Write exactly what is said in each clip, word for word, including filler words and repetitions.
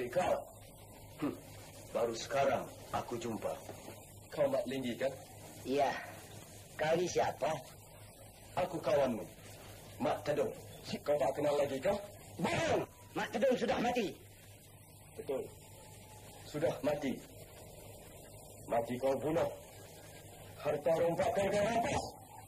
kau. Hmm. Baru sekarang aku jumpa. Kau Mak Linggi kan? Iya. Kau ni siapa? Aku kawanmu, Mak Tedung. Kau tak kenal lagi kau? Bohong! Mak Tedung sudah mati. Betul. Sudah mati. Mati kau bunuh. Harta rompakan kau rampas.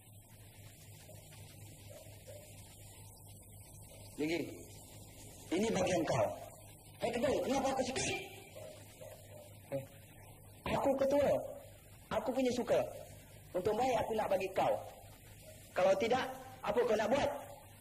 Linggi, ini bagian kau. Hei Tedung, kenapa aku sikit? Eh, Aku ketua. Aku punya suka. Untuk baik aku nak bagi kau. Kalau tidak, apa kau nak buat?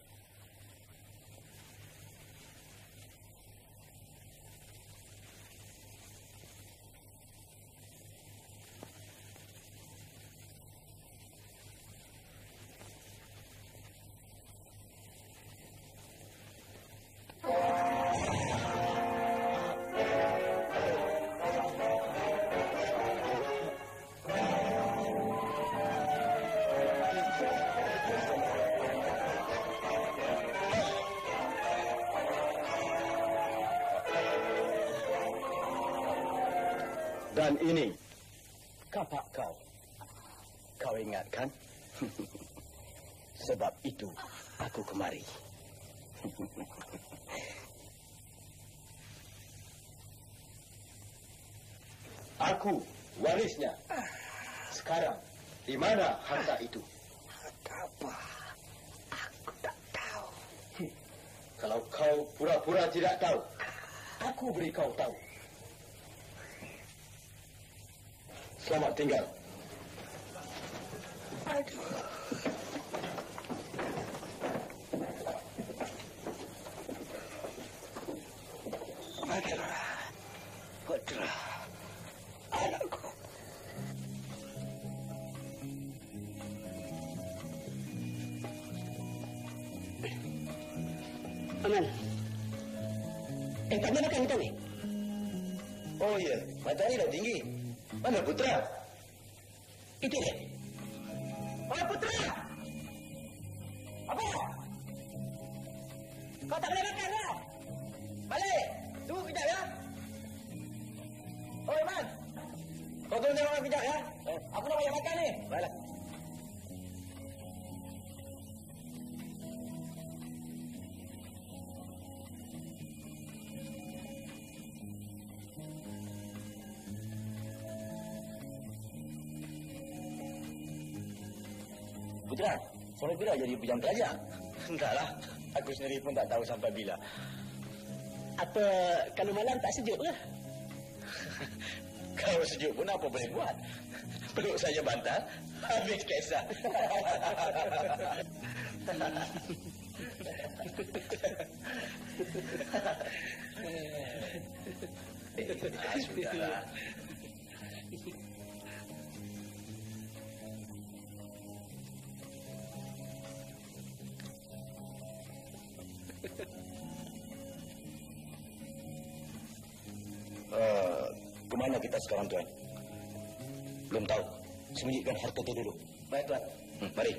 Dan ini kapak kau. Kau ingat kan? Sebab itu aku kemari. Aku warisnya. Sekarang di mana harta itu? Harta apa? Aku tak tahu. Kalau kau pura-pura tidak tahu, aku beri kau tahu. Selamat tinggal. Aduh. Putra. Putra. Anakku. Aman. Eh, tak boleh makan kita ni. Oh iya, matahari dah tinggi. Mana Putra? Itu dia. Oh, Putra! Apa? Kau tak boleh makan lah. Balik. Tunggu kejap ya. Oh, Iman. Kau tunggu jangan kejap ya. Eh, aku nak banyak makan ni. Baiklah. Putra, sampai bila jadi pujang pelajar? Entahlah, aku sendiri pun tak tahu sampai bila. Apa kalau malam tak sejuk ke? Kalau sejuk pun apa boleh buat? Peluk saja bantal, habis kisah. Ah, sudahlah. Uh, kemana kita sekarang, Tuan? Belum tahu. Sembunyikan harta itu dulu. Baik, Tuan. Hmm, mari.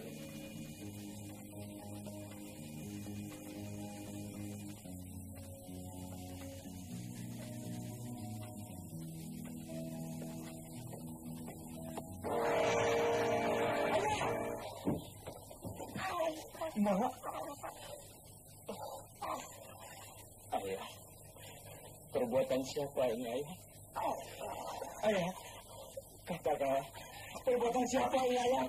Mak. Ayah. Perbuatan siapa ini, Ayah? Ayah. Katakan, perbuatan siapa ini, Ayah?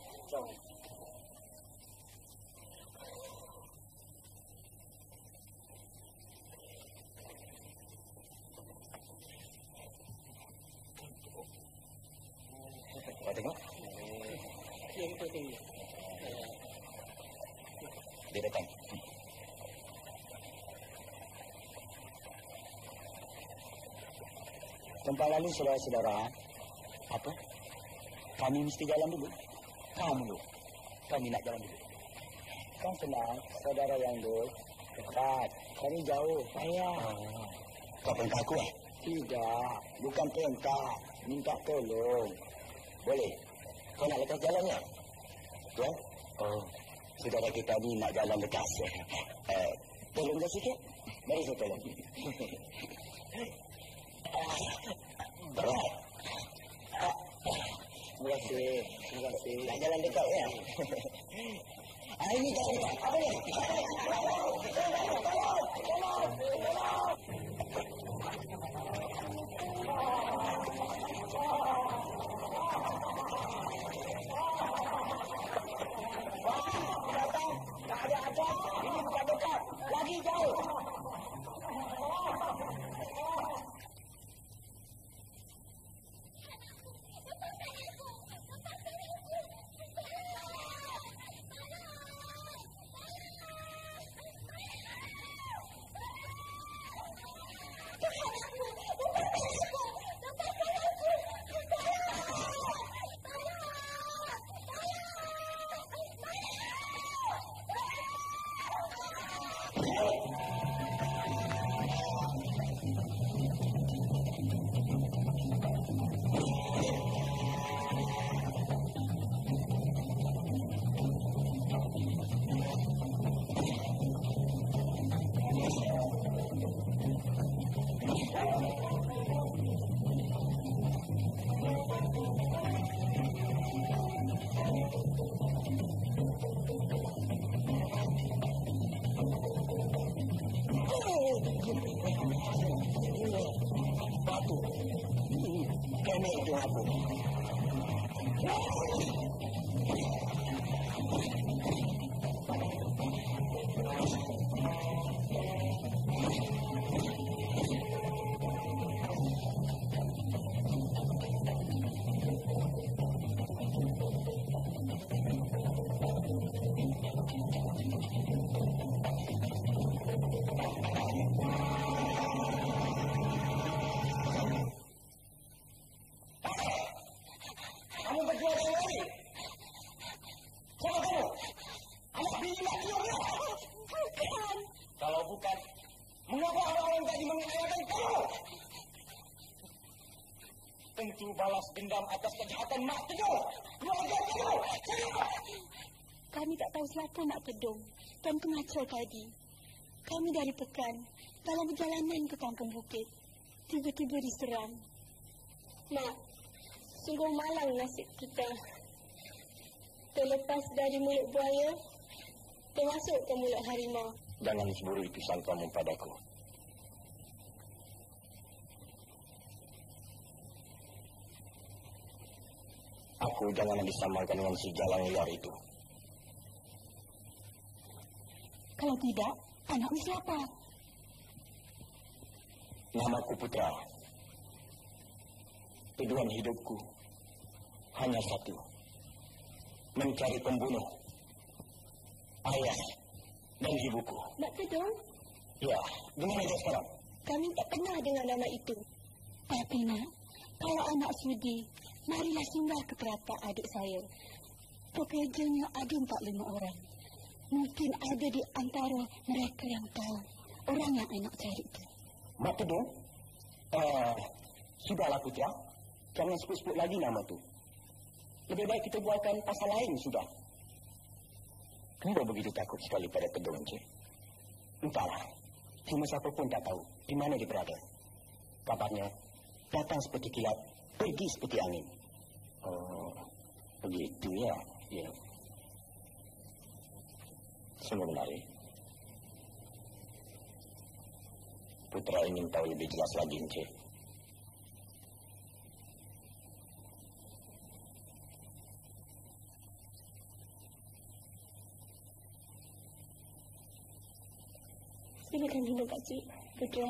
Kau tengok? Yang itu tinggi. Dia datang. Tempat lalu saudara-saudara. Apa? Kami mesti jalan dulu. Kamu dulu. Kami nak jalan dulu. Kan senang, saudara yang dulu. Dekat. Kami jauh. Payah. Oh. Kau perintah aku, eh? Tidak. Bukan perintah. Minta tolong. Boleh. Kau nak lekas jalannya? Tuan? Oh. Saudara kita ni nak jalan lekas. Eh, tolong dia sikit. Mari saya tolong. Berat. Terima kasih. Terima kasih. Nak jalan dekat ya? Ah, ini jalan dekat. Apa ni? Tolong! Tolong! Tolong! Tolong! Lagi jauh. Batu. Kami itu aku. Kamu berdua sendiri. Siapa kamu? Anak bini laki kamu? Bukan. Kalau bukan, mengapa orang tadi menganiayakan kamu? Tentu balas dendam atas kejahatan Mak Kedong. Keluarga kamu. Kami tak tahu siapa Mak Kedong dan pengacau tadi. Kami dari Pekan dalam perjalanan ke Kampung Bukit. Tiba-tiba diserang. Mak, sungguh malang nasib kita. Terlepas dari mulut buaya, termasuk ke mulut harimau. Jangan cemburu itu sangkamu padaku. Aku jangan disamakan dengan si jalang liar itu. Kalau tidak, anakmu siapa? Namaku Putra. Tujuan hidupku hanya satu. Mencari pembunuh ayah dan ibuku. Mak Kedong? Ya, di mana dia sekarang? Kami tak pernah dengar nama itu. Tapi nak, kalau anak sudi, marilah singgah ke teratak adik saya. Pekerjanya ada empat lima orang. Mungkin ada di antara mereka yang tahu orang yang anak cari itu. Mak Kedong? Uh, sudahlah Putra. Jangan sebut-sebut lagi nama tu. Lebih baik kita buatkan pasal lain sudah. Kenapa begitu takut sekali pada Kedong, Encik? Entahlah. Cuma siapa pun tak tahu di mana dia berada. Kabarnya datang seperti kilat, pergi seperti angin. Oh, begitu ya. Ya. Sungguh menarik. Putra ingin tahu lebih jelas lagi, Encik. Silakan minum, Pak Cik. Putra.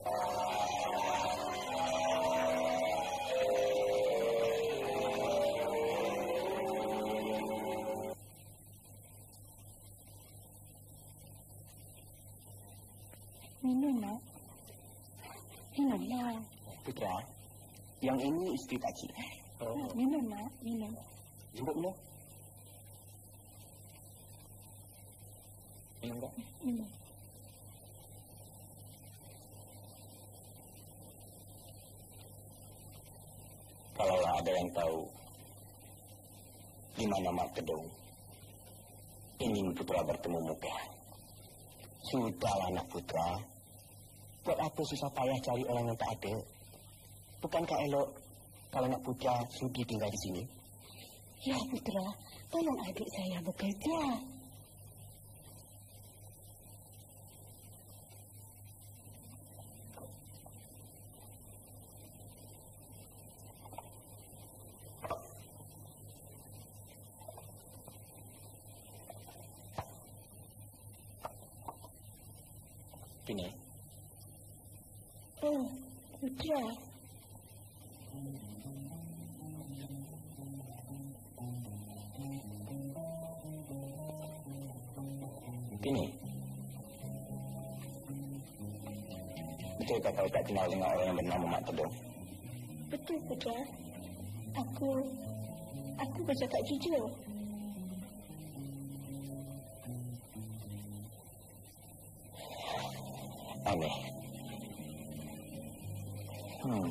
Minum, Nak. Minumlah. Putra, yang ini istri Pak Cik. Oh. Minum, Nak. Minum. Jemput minum. Minum tak? Minum. Kalau ada yang tahu di mana Mak Kedong ingin Putra bertemu muka, sudahlah anak Putra, Buat apa susah payah cari orang yang tak ada? Bukankah elok kalau nak Putra sudi tinggal di sini? Ya, Putra. Tolong adik saya bekerja. Kini. Oh, Putra. Kini. Betulkah kau tak kenal dengan orang yang bernama Mak Tedong? Betul, Putra. Aku... Aku bercakap jujur. Aneh. Hmm.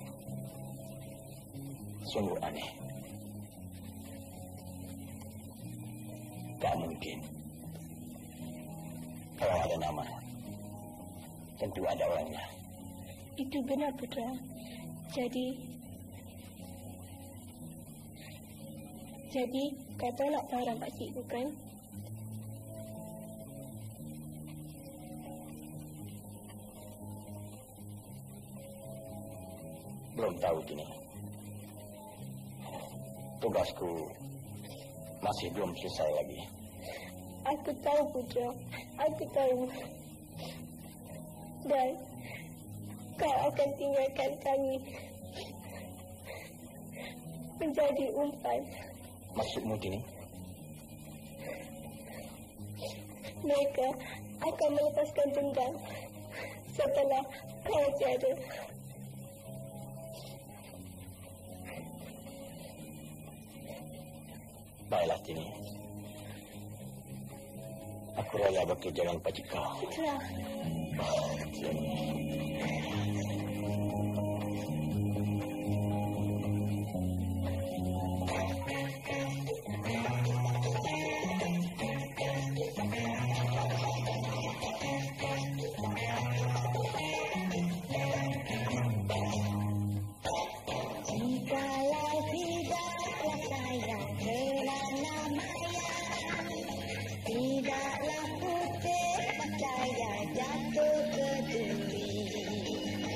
Sungguh aneh. Tak mungkin. Kalau ada nama, tentu ada orangnya. Itu benar, Putra. Jadi... Jadi, kau tolak tawaran Pak Cik, bukan? Belum tahu kini. Tugasku masih belum selesai lagi. Aku tahu, Putra. Aku tahu. Dan kau akan tinggalkan kami menjadi umpan. Maksudmu kini? Mereka akan melepaskan dendam setelah kau tiada. Baiklah, Tini. Aku rela bekerja dengan Pak Cik kau. Putra. Tidaklah putih percaya jatuh ke bumi.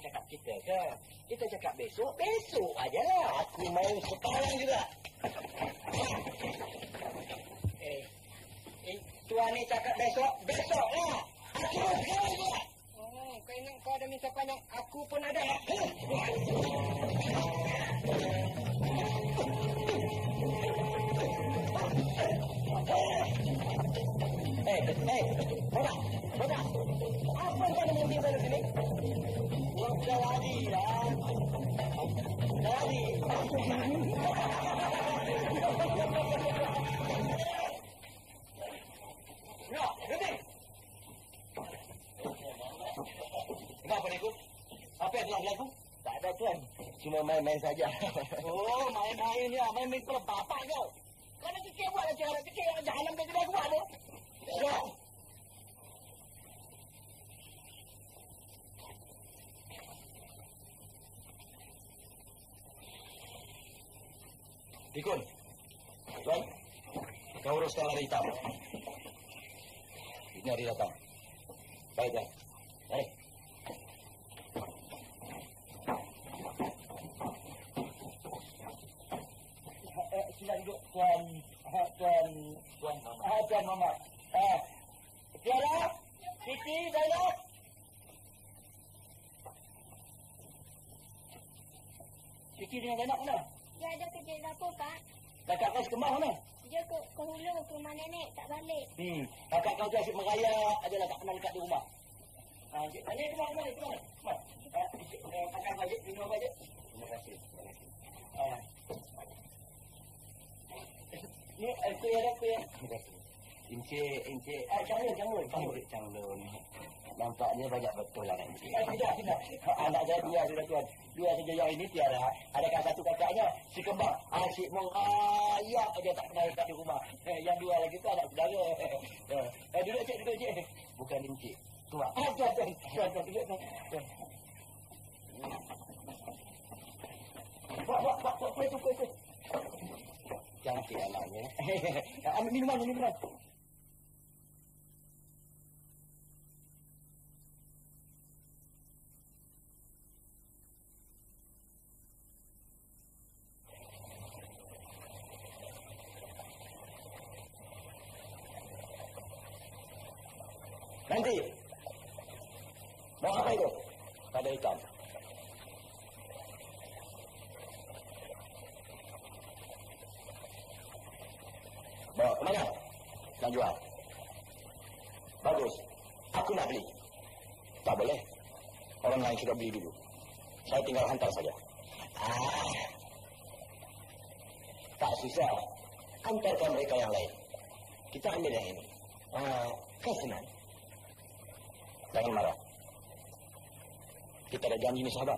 cakap kita ke? Kita cakap besok, besok aja lah. Aku mau sekarang juga. Eh, eh, tuan ni cakap besok, besok lah. Aku mau sekarang juga. Oh, kau ingat kau ada minta banyak, aku pun ada. Eh, eh, Boda, Boda. Apa yang kau mungkin dari sini? Yang lagi lah. Lagi. Ya, berhenti. Kenapa ni, Kun? Apa yang telah berlaku? Tak ada, Tuan. Cuma main-main saja. Oh, main-main ya. Main-main kepala bapak kau. Kau nak fikir buat lah cara fikir yang jahanam dia kena buat tu. Ya. Pikun. Tuan, kau uruskan hari hitam. Ini hari datang. Baik, Tuan. Mari. Eh, sila duduk, Tuan. Tuan. Tuan Mama. Ah, Tuan Mama. Eh, Tiara, Siti, Zainab. Siti dengan Zainab mana? Dia ada kerja dapur, Pak. Kakak kau sekembang mana? Dia ke, ke hulu, ke rumah nenek, tak balik. Hmm, kakak kau tu asyik meraya adalah tak pernah dekat di rumah. Ah, Cik, mana kemana, kemana, kemana? Kemana? Ah, Cik, eh, kakak kau je, minum apa je? Terima kasih. Terima kasih. Ah. Ni, eh, kuih ada, kuih ada. Terima kasih. Encik, Encik. Ah, canglun, canglun, canglun. Encik Canglun. Nampaknya banyak betul lah, Encik. Eh, tidak, tidak. Anak saya dua sudah, Tuan. Dua saja yang ini tiada. Adakah satu kakaknya, si kembar, asyik mengayak aja tak pernah dekat di rumah. Eh, yang dua lagi tu anak saudara. Eh, eh, duduk, Cik, duduk, Cik. Bukan Encik. Tuan. Ah, Tuan, Tuan, Tuan, Tuan, duduk, Tuan. Tuan. Buat, buat, buat, buat, kuih tu, kuih tu. Cantik anaknya. Ambil minuman, minuman. Nanti. Mau apa itu? Pada hitam. Bawa kemana? Nak jual. Bagus. Aku nak beli. Tak boleh. Orang lain sudah beli dulu. Saya tinggal hantar saja. Ah. Tak susah. Hantarkan mereka yang lain. Kita ambil yang ini. Ah, kan senang. Jangan marah. Kita ada janji ni, sahabat.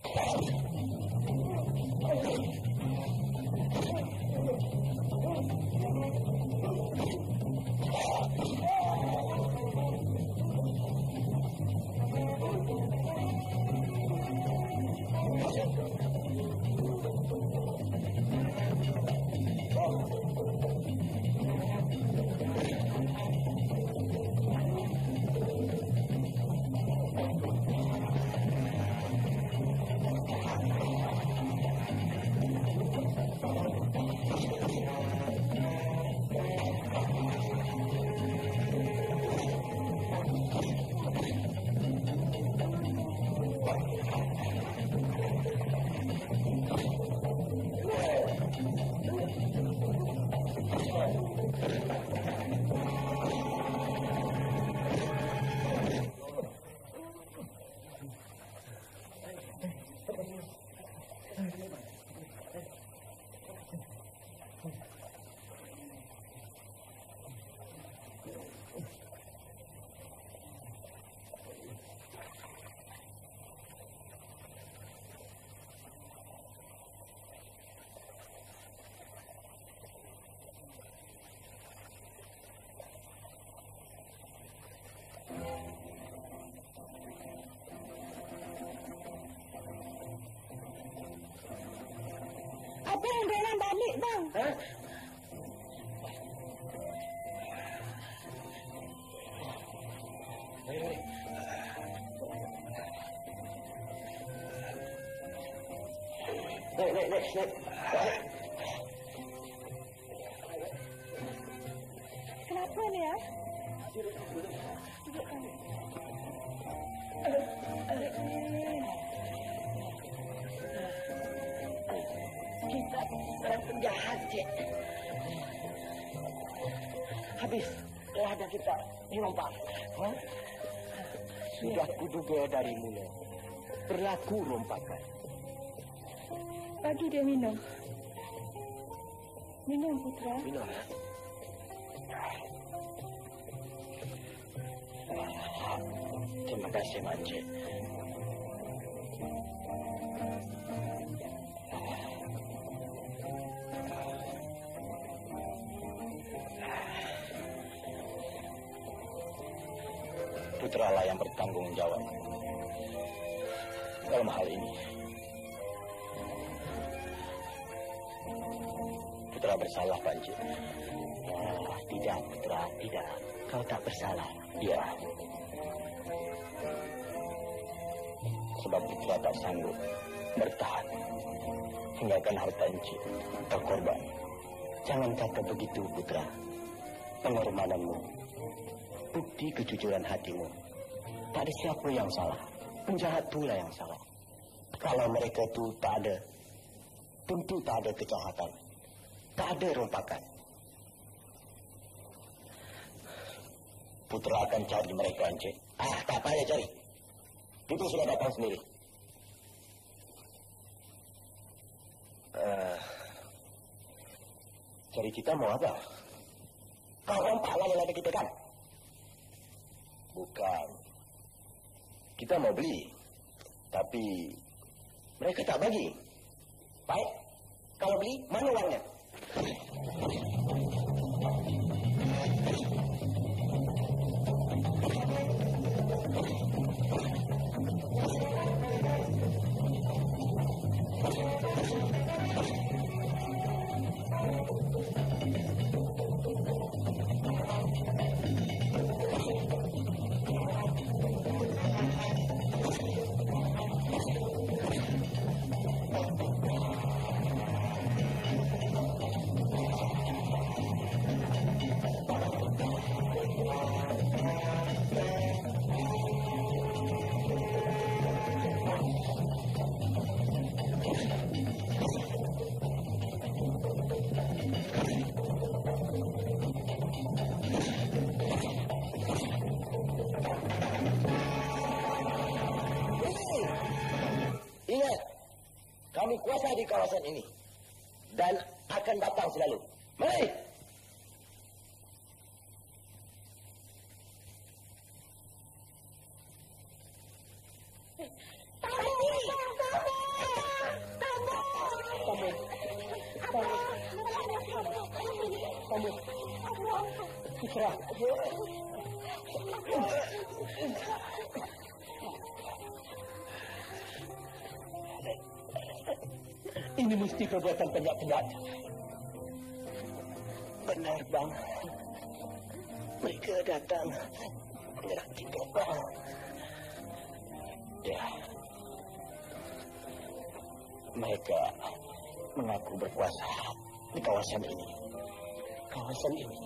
Abang jangan balik, bang. Ha? Mari, mari. naik, naik, naik. Kenapa ni ya? Kita orang penjahat, Cik. Habis ladang kita dirompak. Ha? Sudah kuduga dari mula. Berlaku rompakan. Bagi dia minum. Minum, Putra. Minum, ya? Terima kasih, Makcik. Putralah yang bertanggung jawab dalam hal ini. Putra bersalah, Pakcik. Ah, tidak, Putra, tidak. Kau tak bersalah. Ya. Sebab Putra tak sanggup bertahan. Tinggalkan harta Encik terkorban. Jangan kata begitu, Putra. Pengorbananmu, bukti kejujuran hatimu. Tak ada siapa yang salah. Penjahat itulah yang salah. Kalau mereka itu tak ada, tentu tak ada kejahatan. Tak ada rompakan. Putra akan cari mereka, Encik. Ah, tak payah cari. Itu sudah datang sendiri. Uh, cari kita mau apa? Kau rompak lada-lada kita kan? Bukan. Kita mau beli. Tapi mereka tak bagi. Baik. Kalau beli, mana uangnya? Kami kuasa di kawasan ini dan akan datang selalu. Mari. Ini mesti perbuatan penjahat-penjahat. Benar, Bang. Mereka datang menyerang kita, Bang. Ya. Mereka mengaku berkuasa di kawasan ini. Kawasan ini.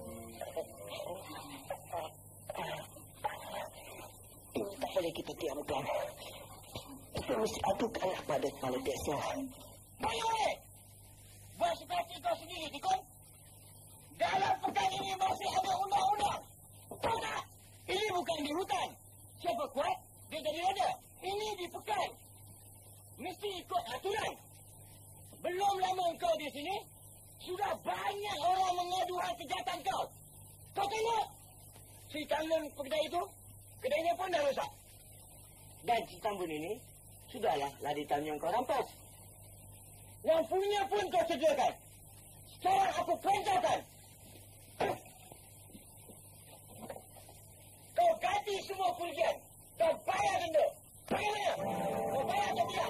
Ini tak boleh kita diamkan. Kita mesti adukanlah pada kepala desa. Boleh! Buat seperti kau sendiri, Tikun. Dalam pekan ini masih ada undang-undang. Tahu tak? Ini bukan di hutan. Siapa kuat, dia jadi ada. Ini di pekan. Mesti ikut aturan. Belum lama kau di sini, sudah banyak orang mengadu hal kejahatan kau. Kau tengok. Si Tambun kedai itu, kedainya pun dah rosak. Dan si Tambun ini, sudahlah laditan yang kau rampas. Yang punya pun kau sediakan. Sekarang aku perintahkan. Kau ganti semua kerugian. Kau bayar denda. Bagaimana? Kau bayar atau tidak?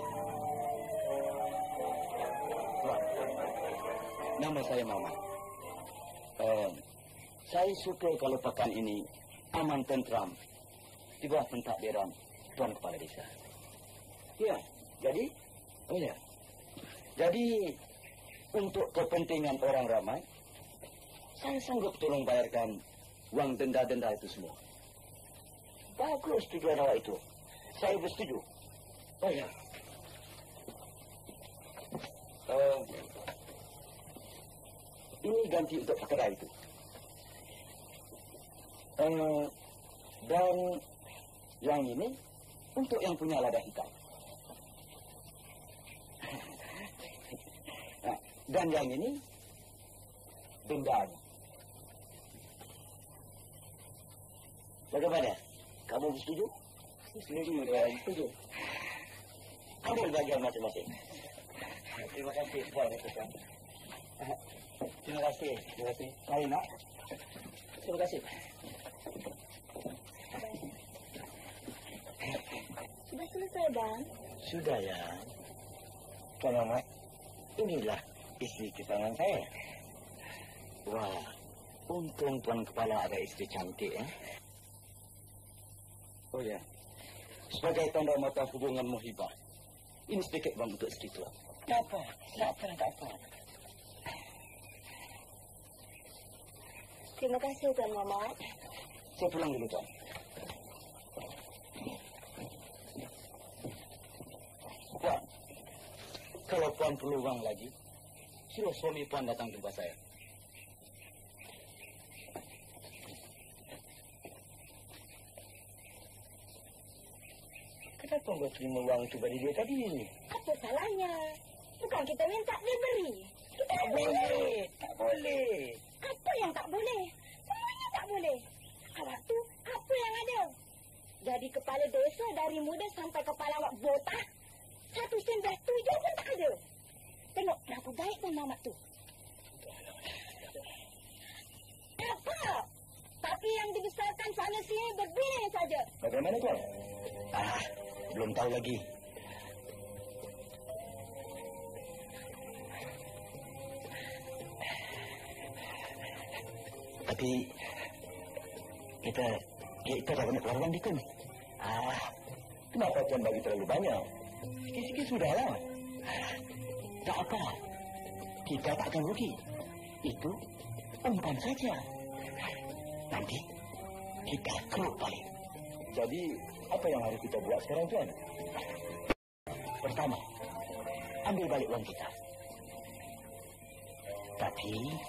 Tuan, nama saya Mamat. Uh, saya suka kalau pekan ini aman tentram di bawah pentadbiran Tuan Kepala Desa. Ya, jadi? Oh ya. Jadi, untuk kepentingan orang ramai, saya sanggup tolong bayarkan uang denda-denda itu semua. Bagus tujuan awak itu. Saya bersetuju. Oh ya. Uh, ini ganti untuk perkara itu. Uh, dan yang ini untuk yang punya lada hitam. Nah, dan yang ini dendanya. Bagaimana? Kamu bersetuju? Setuju, dan setuju. Ambil bagian masing-masing. Terima kasih, Tuan. Terima kasih. Terima kasih. Mari, nak. Terima kasih. Sudah selesai, Bang? Sudah, ya. Tuan Mamat, inilah istri kesayangan saya. Wah, untung Tuan Kepala ada istri cantik, eh? Oh ya, sebagai tanda mata hubungan muhibah, ini sedikit bang untuk istri Tuan. Tak apa, tak apa, tak apa. Terima kasih, Tuan Mamat. Saya pulang dulu, Tuan. Puan, kalau Puan perlu uang lagi, suruh suami Puan datang jumpa saya. Kenapa kau terima uang itu dari dia tadi? Apa salahnya? Bukan kita minta, dia beri. Kita tak boleh, tak boleh. Apa yang tak boleh? Semuanya tak boleh. Awak tu, apa yang ada? Jadi kepala desa dari muda sampai kepala awak botak, satu sen dah tujuh pun tak ada. Tengok berapa baik Tuan Mamat tu. Apa? Tapi yang dibesarkan sana sini berbeza saja. Bagaimana, Tuan? Ah, belum tahu lagi. Tapi kita kita dah banyak keluar uang dikun. Ah, kenapa Tuan bagi terlalu banyak? Sikit-sikit sudahlah. Tak apa. Kita tak akan rugi. Itu umpan saja. Nanti kita keruk balik. Jadi, apa yang harus kita buat sekarang, Tuan? Pertama, ambil balik uang kita. Tapi,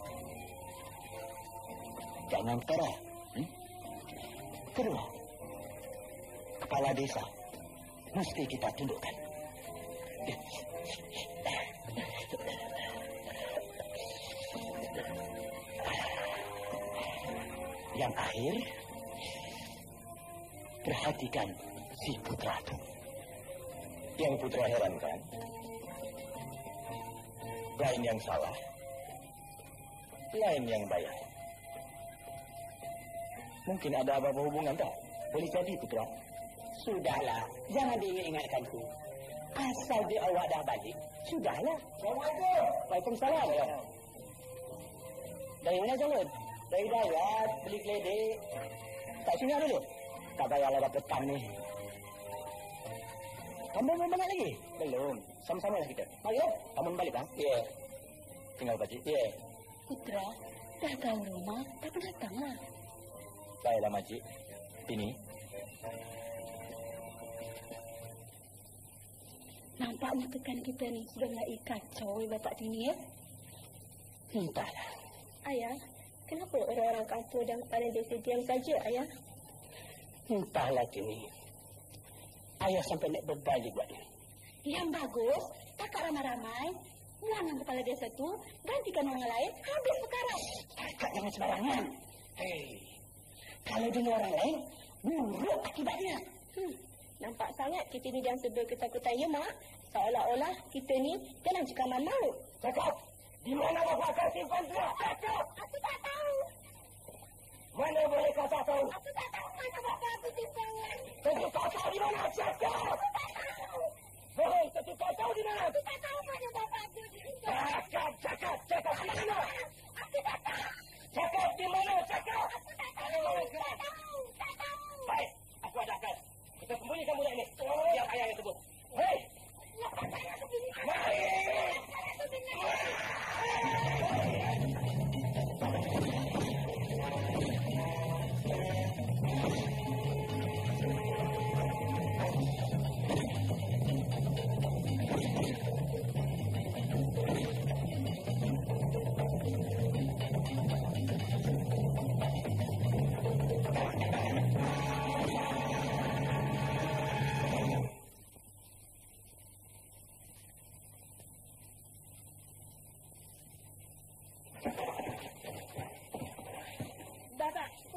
jangan perah. Hmm? Kedua, kepala desa mesti kita tundukkan. Yang akhir, perhatikan si putra itu. Yang putra herankan, lain yang salah, lain yang bayar. Mungkin ada apa-apa hubungan tak? Boleh jadi, putra. Sudahlah, jangan diingat-ingatkanku. Asal dia awak dah balik, sudahlah. Assalamualaikum. Waalaikumsalam. Ya. Dari mana jalan? Dari darat, beli keledek. Tak singgah dulu? Tak payahlah dapat petang ni. Kamu mau balik lagi? Belum. Sama-sama lah kita. Mari ya? Kamu balik, bang? Ya. Yeah. Tinggal pakcik? Ya. Yeah. Putra, dah tahu rumah, tapi datanglah. Baiklah, makcik. Ini. Nampak makan kita ni sudah mulai kacau, Bapak Tini, ya? Entahlah. Ayah, kenapa orang-orang kampung dan kepala desa diam saja, Ayah? Entahlah, Tini. Ayah sampai nak berbalik buat dia. Yang bagus, kakak ramai-ramai, buang kepala desa tu, gantikan orang lain, habis sekarang. Kakak jangan sembarangan. Hei, kalau dengan orang lain, buruk akibatnya. Hmm, nampak sangat kita ni yang sebel ketakutan, ya, Mak? Seolah-olah kita ni dalam cekaman maut. Cakap, di mana bapak akan simpan dia? Cakap, aku tak tahu. Mana boleh kau tak tahu? Aku tak tahu mana bapak aku simpan. Tentu kau tahu di mana, cakap. Aku tak tahu. Bohong, tentu kau tahu di mana. Aku tak tahu mana bapak aku simpan. Cakap, cakap, cakap di mana? Aku tak tahu. Cakap di mana, cakap. Aku tak tahu. Tak tahu. Tak tahu. Baik, aku adakan. Kita sembunyikan budak ini. Biar ayah yang sebut. Hei! Lepas saya ke sini. Mari!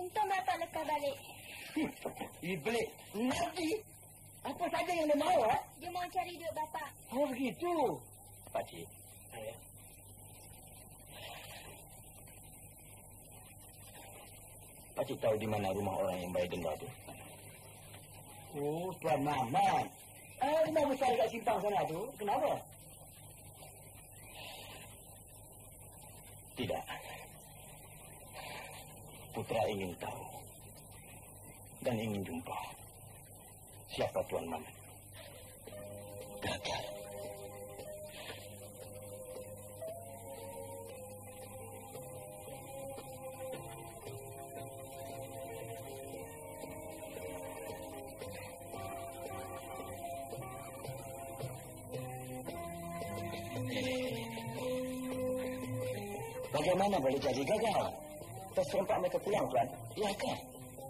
Untung bapak lekas balik. Iblis, nanti apa saja yang dia mahu, eh? Dia mau cari duit bapak. Oh, begitu. Pakcik, saya. Pakcik tahu di mana rumah orang yang bayar denda tu? Oh, Tuan Mamat. Eh, rumah besar dekat simpang sana tu. Kenapa? Tidak. Putra ingin tahu. Dan ingin jumpa. Siapa Tuan Mamat? Gagal. Bagaimana boleh jadi gagal? Terserempak mereka pulang, Tuan. Ya kan?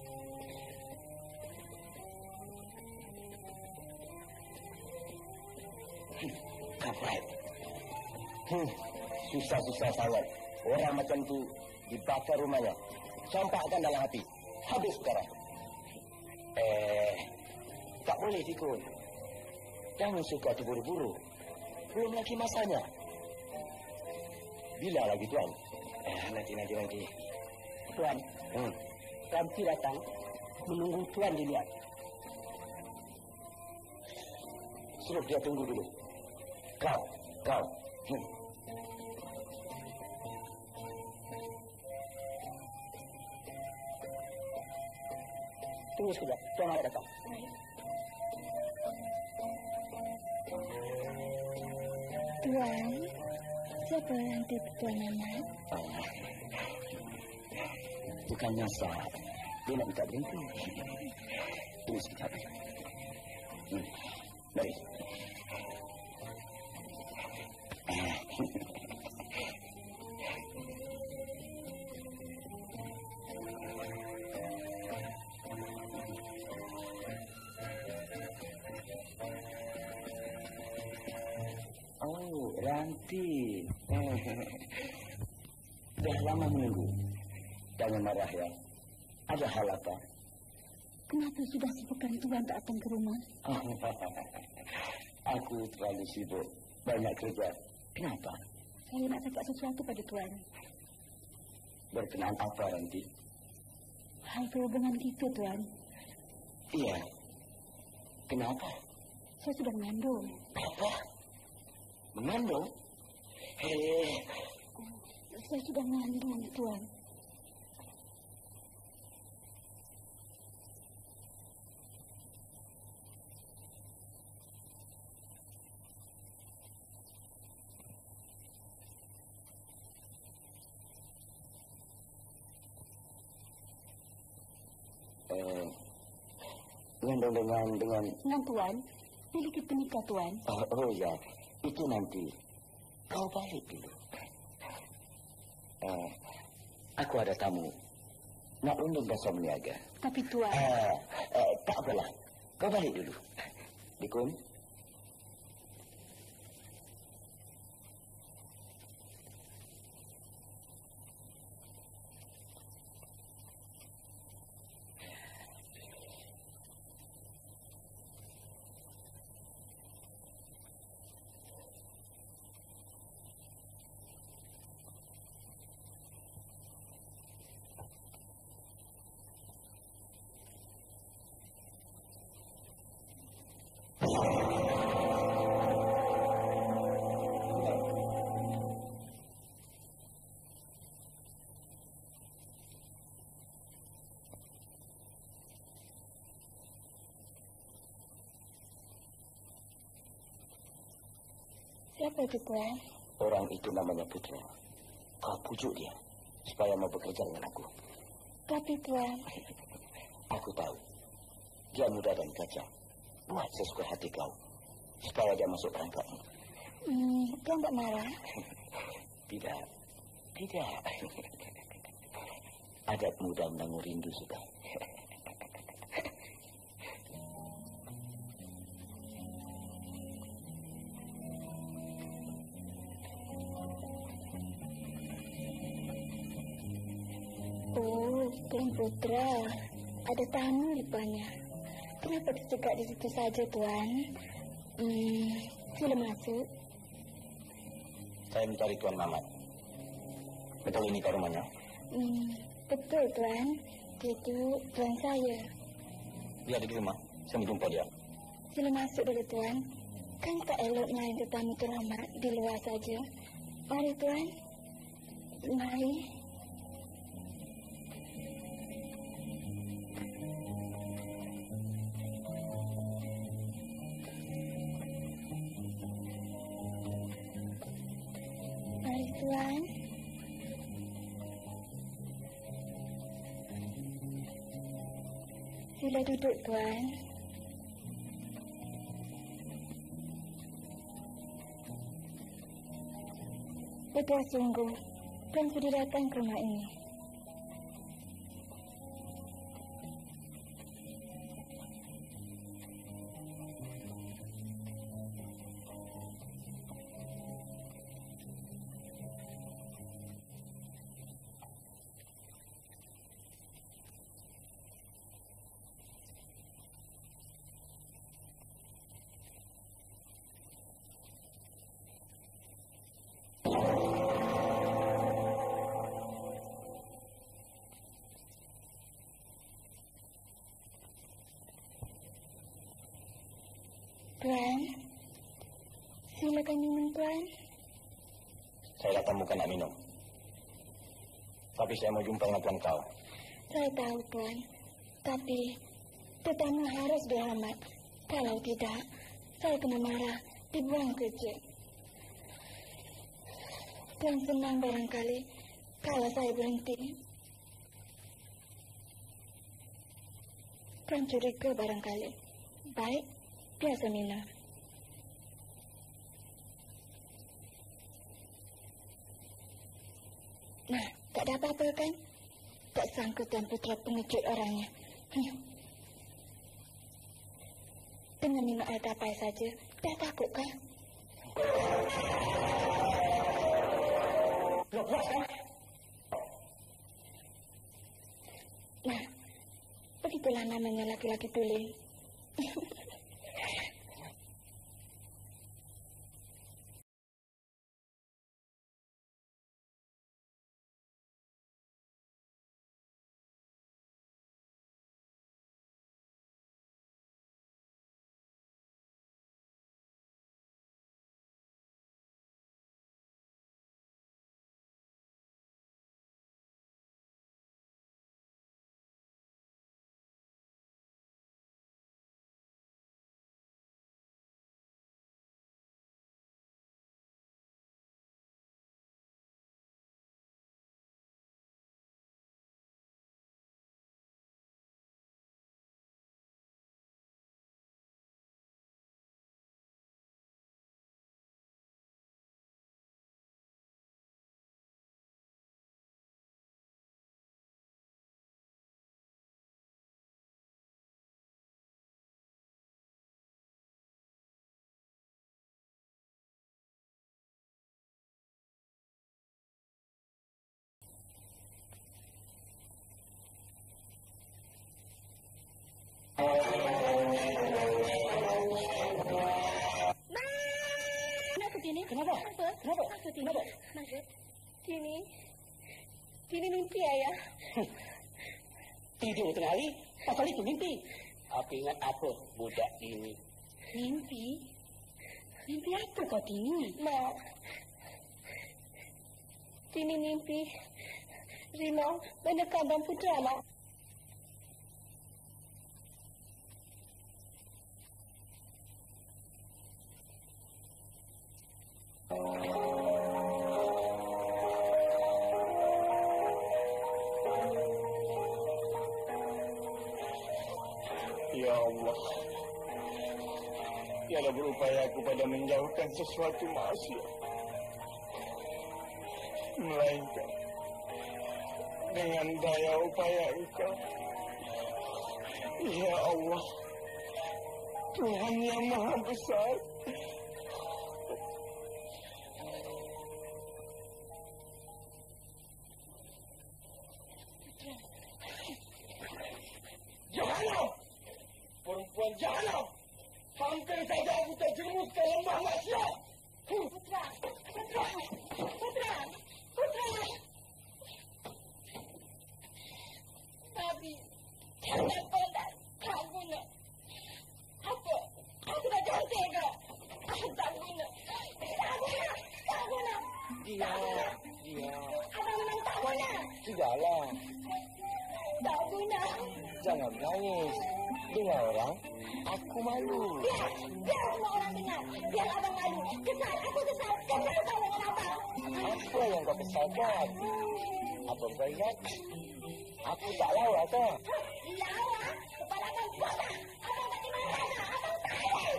Hmm, kapai. Hmm, susah-susah sawat. Orang macam tu dibakar rumahnya. Campakkan dalam hati. Habis sekarang. Eh, tak boleh tikun. Jangan suka terburu-buru. Belum lagi masanya. Bila lagi, Tuan? Eh, nanti, nanti, nanti. Tuan, hmm. Rampi datang menunggu Tuan dilihat. Suruh dia tunggu dulu. Kau, kau. Hmm. Tunggu sekejap, Tuan ada datang. Tuan, siapa nanti Tuan Mamat? Bukan nyasar. Dia nak minta berhenti. Tunggu sekejap. Hmm. Mari. Oh, Ranti. Dah lama menunggu. Jangan marah ya. Ada hal apa? Kenapa sudah sepekan Tuan tak datang ke rumah? Aku terlalu sibuk. Banyak kerja. Kenapa? Saya nak cakap sesuatu pada Tuan. Berkenaan apa, Ranti? Hal perhubungan kita, Tuan. Iya. Kenapa? Saya sudah mengandung. Apa? Mengandung? Hei. Saya sudah mengandung, Tuan. Eh, mengandung dengan dengan Dengan Tuan, pilih kita nikah, Tuan. Oh, oh ya, itu nanti. Kau balik dulu. Eh, aku ada tamu. Nak undang besok meniaga. Tapi Tuan... Eh, eh, tak apalah. Kau balik dulu. Dikun. Siapa itu, Tuan? Orang itu namanya Putra. Kau pujuk dia supaya mau bekerja dengan aku. Tapi, Tuan... Aku tahu. Dia muda dan kacak. Buat sesuka hati kau supaya dia masuk perangkapmu. Hmm, kau tak marah? Tidak. Tidak. Adat muda menanggung rindu sudah. Putra, ada tamu rupanya. Kenapa tercegak di situ saja, Tuan? Hmm, sila masuk. Saya mencari Tuan Mamat. Betul ini ke rumahnya? Hmm, betul, Tuan. Dia itu Tuan saya. Dia ada di rumah. Saya menjumpa dia. Sila masuk dulu, Tuan. Kan tak eloknya yang tetamu terhormat di luar saja. Mari, Tuan. Mari. Mari, Tuan. Sila duduk, Tuan. Betul sungguh, Tuan sudah datang ke rumah ini. Tuan, silakan minum, Tuan. Saya datang bukan nak minum. Tapi saya mau jumpa dengan Tuan kau. Saya tahu, Tuan. Tapi tetamu harus dihormat. Kalau tidak, saya kena marah, dibuang kerja. Tuan senang barangkali kalau saya berhenti. Tuan curiga barangkali. Baik, biasa minum. Nah, tak ada apa-apa kan? Tak sangka Tuan Putra pengecut orangnya. Hmm. Dengan minum air tapai saja, dah takut kan? Belum puas kan? Nah, begitulah namanya laki-laki tulen. Tini. Kenapa? Apa? Kenapa? Apa Tini? Kenapa? Maksud, Tini, Tini mimpi ayah. Tidur tengah hari, pasal itu mimpi. Apa ingat apa budak ini? Mimpi? Mimpi apa kau Tini? Mak, Tini mimpi Rima menekan Bang Putra, Mak. Ya Allah, tiada berupaya aku pada menjauhkan sesuatu maksiat, melainkan dengan daya upaya Engkau. Ya Allah, Tuhan yang Maha Besar. Bukan lembah mak siap. Putra, Putra, Putra, Putra. Tapi, kenapa tak tak guna? Apa? Aku dah cantik ke? Tak guna. Tak guna, tak guna. Dia, dia. Abang memang tak guna. Sudahlah. Tak guna. Jangan menangis. Dengar orang, aku malu. Biar, biar semua orang dengar. Biar abang malu. Kesal, aku kesal. Kesal kau dengan abang. Apa yang kau kesalkan? Apa kau ingat? Aku tak lawa ke? Lawa? Kepala abang botak. Abang tak di mana? Abang tak.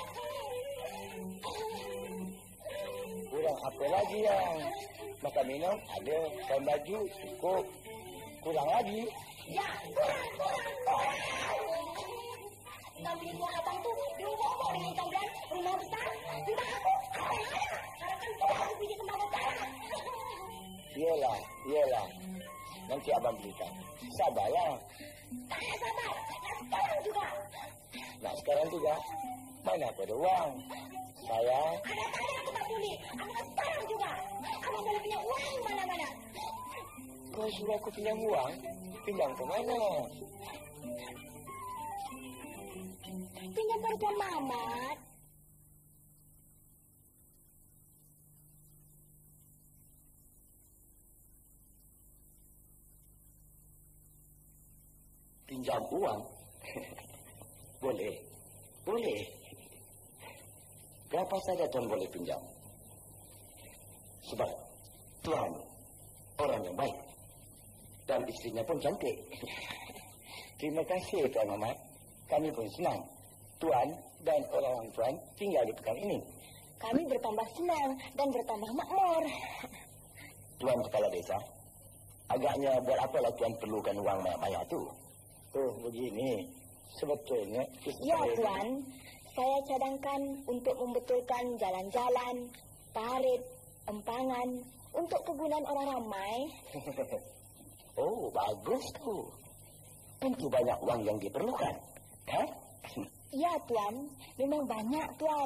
Kurang apa lagi yang makan minum ada, kain baju cukup. Kurang lagi. Ya, kurang, kurang, kurang. Enam beli buah abang tu di rumah kau dengan campuran rumah besar. Entah aku, apa yang ada? Harapan tu aku pergi kembang besar. Yelah, yelah. Nanti abang belikan. Sabarlah. Tak nak sabar. Nak sekarang juga. Nak sekarang juga. Mana aku ada wang? Sayang. Ada tak ada aku tak boleh. Aku nak sekarang juga. Abang boleh punya uang mana-mana. Kau suruh aku pinjam wang? Pinjam ke mana? Pinjam pada Mamat. Pinjam uang? Boleh. Boleh. Berapa saja tuan boleh pinjam? Sebab tuan orang yang baik. Dan istrinya pun cantik. Terima kasih Tuan Mamat. Kami pun senang. Tuan dan orang tuan tinggal di pekan ini. Kami bertambah senang dan bertambah makmur. Tuan Kepala Desa, agaknya buat apalah tuan perlukan uang banyak-banyak tu? Oh, begini. Sebetulnya... Ya, Tuan. Saya cadangkan untuk membetulkan jalan-jalan, parit, empangan, untuk kegunaan orang ramai. Oh, bagus tu. Tentu banyak uang yang diperlukan. Ha? Ya, Tuan. Memang banyak, Tuan.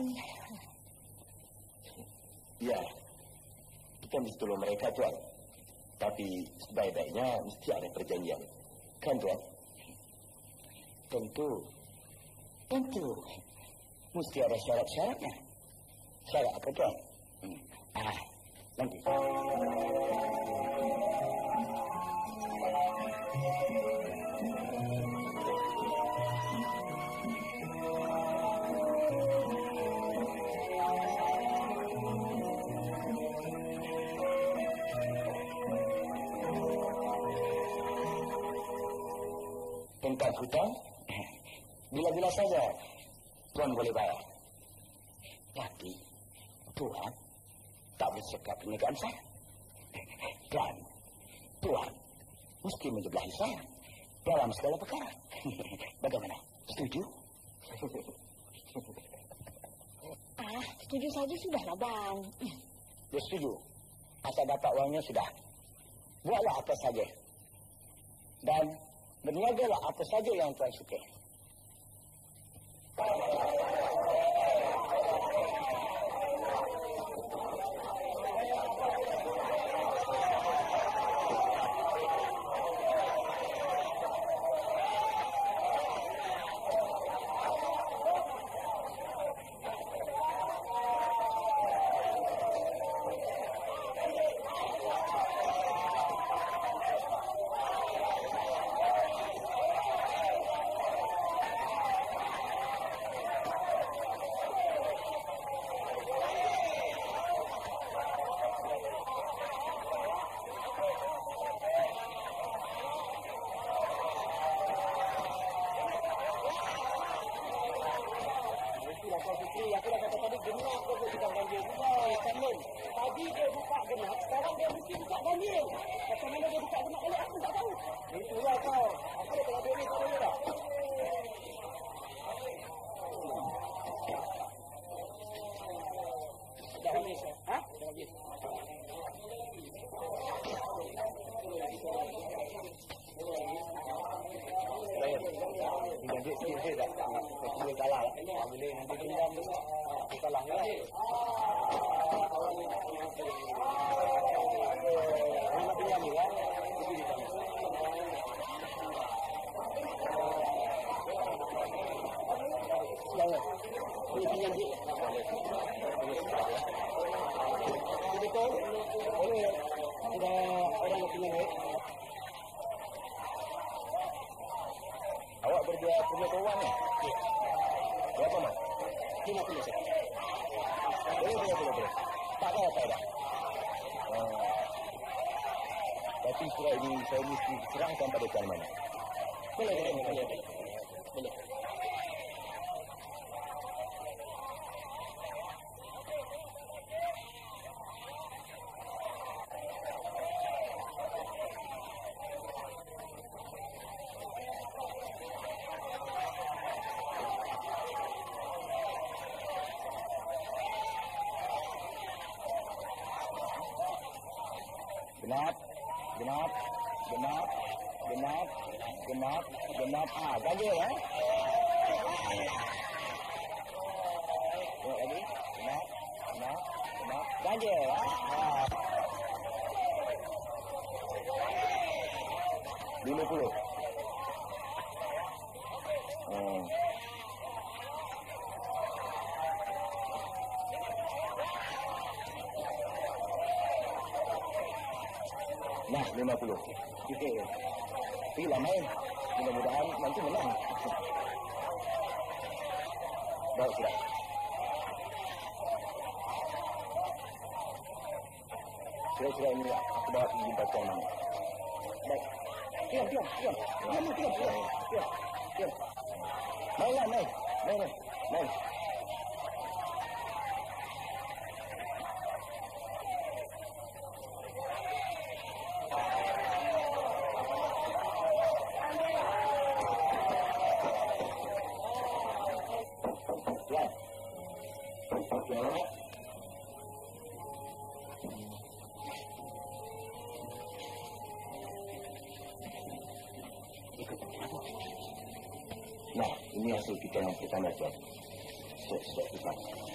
Ya. Kita mesti tolong mereka, Tuan. Tapi sebaik-baiknya mesti ada perjanjian. Kan, Tuan? Tentu. Tentu. Mesti ada syarat-syaratnya. Syarat apa, Tuan? Hmm. Ah, nanti. Tentang hutang, bila-bila saja Tuan boleh bayar. Tapi Tuan tak bersikap perniagaan saya. Dan Tuan mesti menjebelahi saya dalam segala perkara. Bagaimana? Setuju? Ah, setuju saja sudahlah, Bang. Dia setuju. Asal dapat wangnya sudah. Buatlah apa saja. Dan berniagalah apa saja yang Tuan suka. Aku dah kata tadi genap kau buka ganjil. Oh, Samin. Tadi dia buka genap, sekarang dia mesti buka ganjil. Macam mana dia buka genap balik aku tak tahu. Itulah kau. Aku dah tengah duit ni kau dulu dah. Dah habis. Ha? Dah habis. Tinggal duit sikit saya dah. Kita kalah lah. Tak boleh nanti dendam tu. Kita kalah lah. Orang nak pinjam ni lah. Pergi di sana. Jangan. Boleh pinjam duit. Betul? Boleh. Ada orang nak pinjam duit. Awak berdua punya kawan ni? Ya. Berapa mak? lima puluh sen. Boleh, boleh, boleh, boleh. Tak apa, tak ada. Uh, tapi surat ini saya mesti serahkan pada tuan mana? Boleh, boleh, boleh. Boleh. boleh. Genap, genap, genap, genap, genap, genap. Ah, ganjil ya. Tengok lagi. Genap, genap, genap. Ganjil ya. Ah. lima puluh. Hmm. Nah, lima puluh. Okey. Pergilah main. Mudah-mudahan nanti menang. Baik, sudah. Kira-kira ini aku bawa pergi baca nama. Baik. Diam, diam, diam. Diam, diam, diam. Diam, diam. Mainlah, main. Main, main. Main. Nah, ini hasil kita yang pertama, tuan. Sudah kita.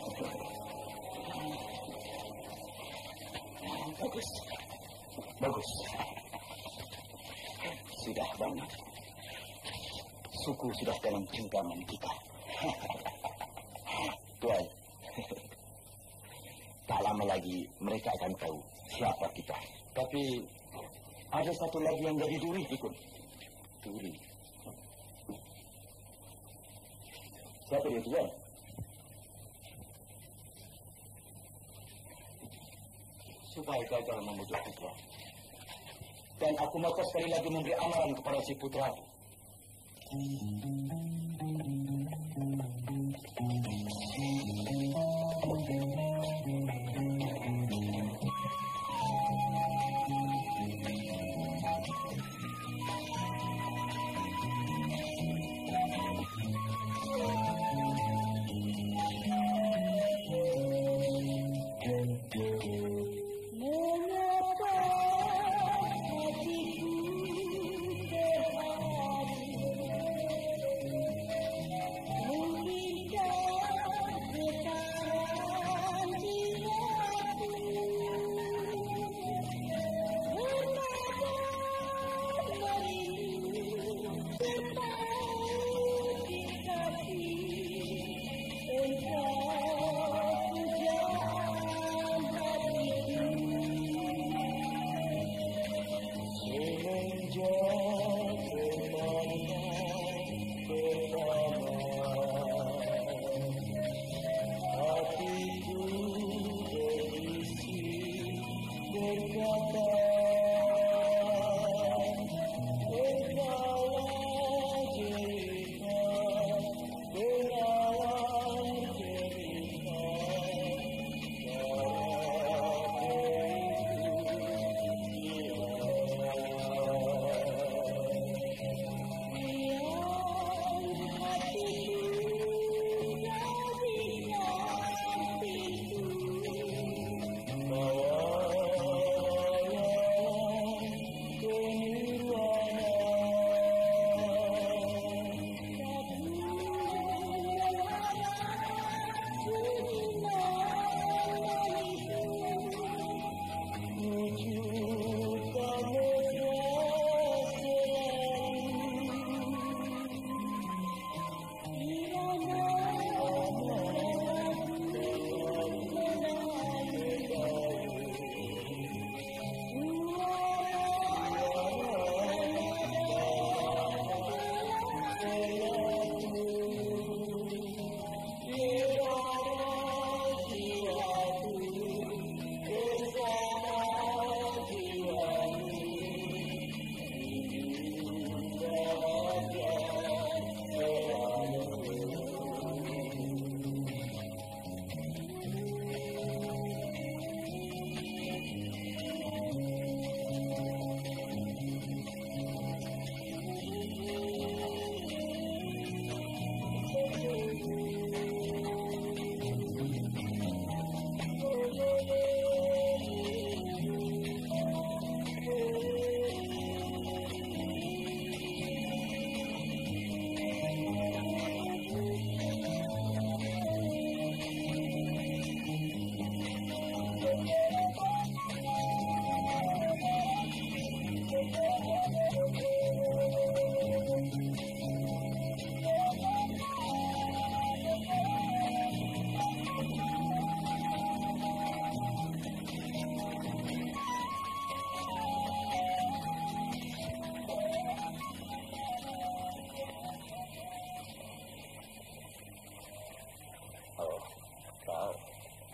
Bagus. Bagus. Sudah banyak. Suku sudah dalam genggaman kita. Tuan, tak lama lagi mereka akan tahu siapa kita. Tapi ada satu lagi yang jadi duri, ikut. Duri. Siapa dia, tuan? Supaya gagal memujuk putra. Dan aku mahu sekali lagi memberi amaran kepada si putra. Mungkin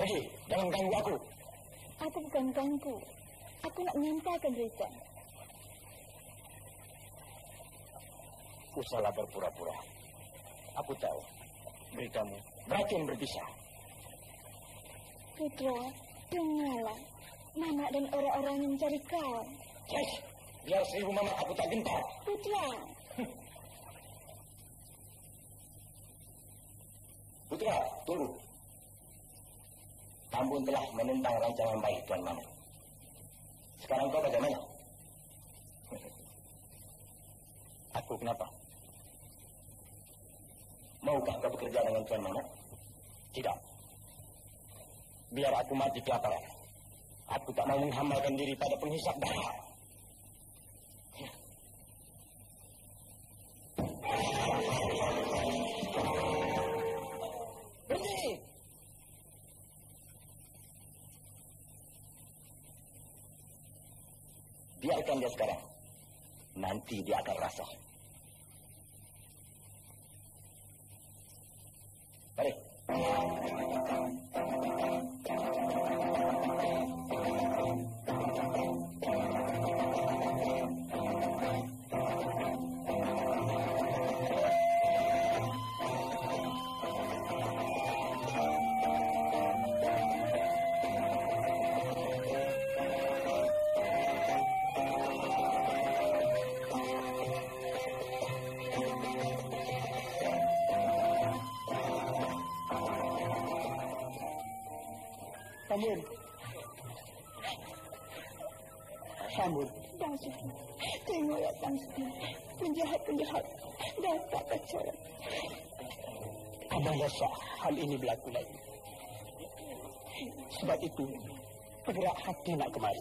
Pergi, jangan ganggu aku. Aku bukan ganggu. Aku nak menyampaikan berita. Usahlah berpura-pura. Aku tahu beritamu beracun berbisa. Putra, dengarlah. Mamat dan orang-orang yang mencari kau. Yes, biar seribu mamat aku tak gentar. Putra. Putra, tunggu. Tambun telah menentang rancangan baik Tuan Mamat. Sekarang kau bagaimana? Aku kenapa? Maukah kau bekerja dengan Tuan Mamat? Tidak. Biar aku mati kelaparan. Aku tak mau menghambakan diri pada penghisap darah. Berhenti! Biarkan dia sekarang. Nanti dia akan rasa. Mari. Tambun. Tambun. Bang Sudi, tengoklah Bang Sudi. Penjahat-penjahat dapat kacau. Abang rasa hal ini berlaku lagi. Sebab itu, bergerak hati nak kemari.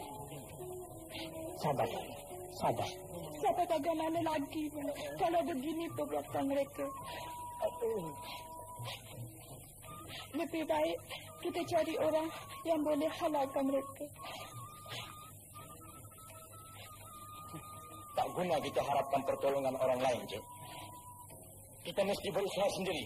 Sabar, sabar. Sampai bagaimana lagi pun kalau begini perbuatan mereka. Lebih baik kita cari orang yang boleh halalkan mereka. Tak guna kita harapkan pertolongan orang lain, Cik. Kita mesti berusaha sendiri.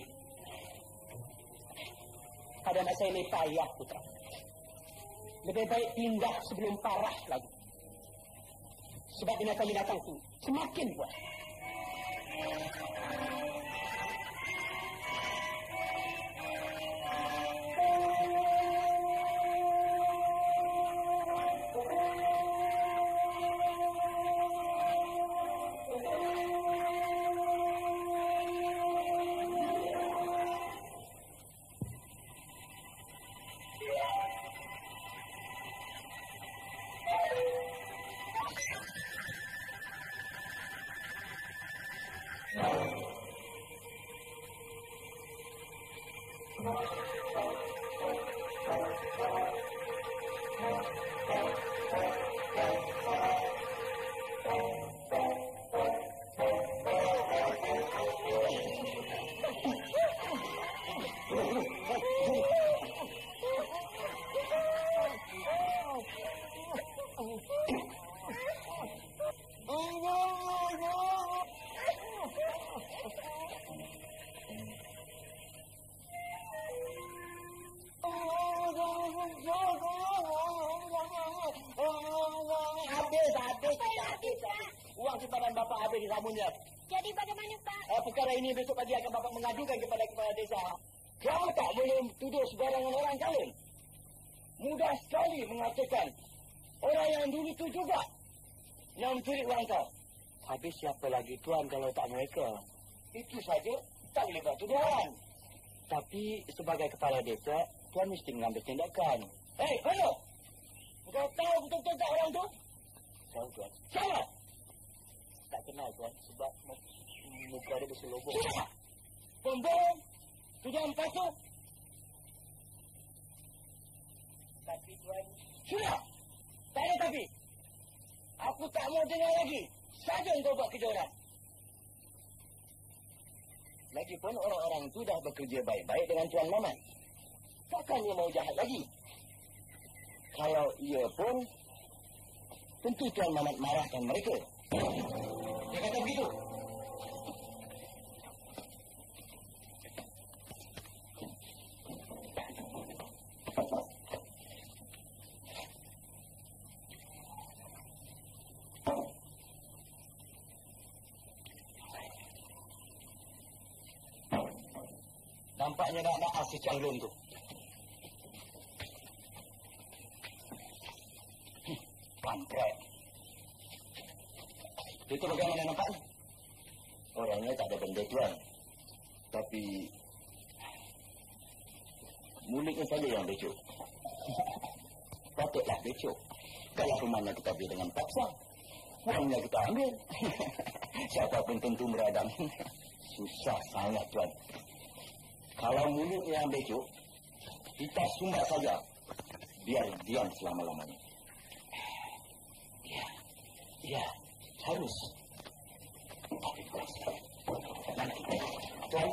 Pada nak saya lepas ayah, Putra. Lebih baik pindah sebelum parah lagi. Sebab binatang-binatang itu semakin buat. Uang simpanan Bapak habis di ramunnya. Jadi bagaimana, Pak? Eh, perkara ini besok pagi akan Bapak mengajukan kepada kepala desa. Kamu tak boleh tuduh sebarangan orang kalian. Mudah sekali mengatakan orang yang dulu itu juga yang mencuri uang kau. Habis siapa lagi Tuan kalau tak mereka? Itu saja, tak boleh buat tuduhan. Tapi sebagai kepala desa, Tuan mesti mengambil tindakan. Hei, Kono! Kau tahu betul-betul tak orang tu? Tahu, Tuan. Siapa? Tak kenal, Tuan. Sebab muka dia berselobong. Siapa? Pembohong? Tujuan palsu? Tapi, Tuan... Sudah! Tak ada tapi. Aku tak mau dengar lagi. Saja kau buat kerja orang. Lagipun orang-orang itu dah bekerja baik-baik dengan Tuan Mamat. Takkan dia mau jahat lagi? Kalau ia pun, tentu Tuan Mamat marahkan mereka. Dia kata begitu. Nampaknya nak naas si Canglun tu. Hmm, kampret. Itu bagaimana nampaknya? Orangnya tak ada benda tuan. Tapi mulutnya saja yang becok. Patutlah becok. Kalau rumahnya kita beli dengan paksa, uangnya kita ambil. Siapa pun tentu meradang. Susah sangat tuan. Kalau mulut yang becok, kita sumbat saja. Biar diam selama-lamanya. Ya, ya, harus. Tapi puas. Nanti, tuan,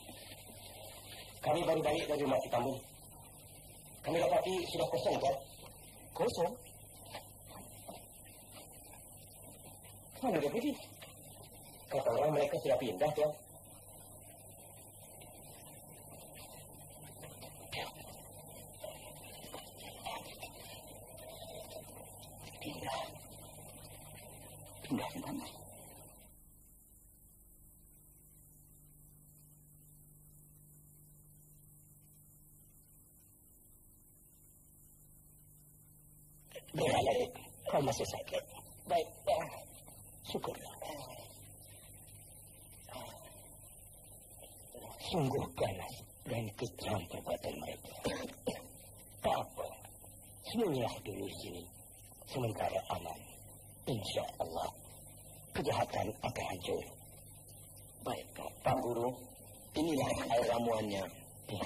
kami baru balik dari rumah Cikampung. Kami dapati sudah kosong, tuan. Kosong? Mana dia pergi? Kata orang mereka sudah pindah, tuan. Pindah. Pindah ke mana? Biarlah, kau masih sakit. Baik, baik. Syukurlah. Sungguh ganas dan kejam perbuatan mereka. Tak apa. Semuanya dulu sini. Sementara aman. Insya Allah, kejahatan akan hancur. Baik, Pak Guru. Inilah air ramuannya. Ya.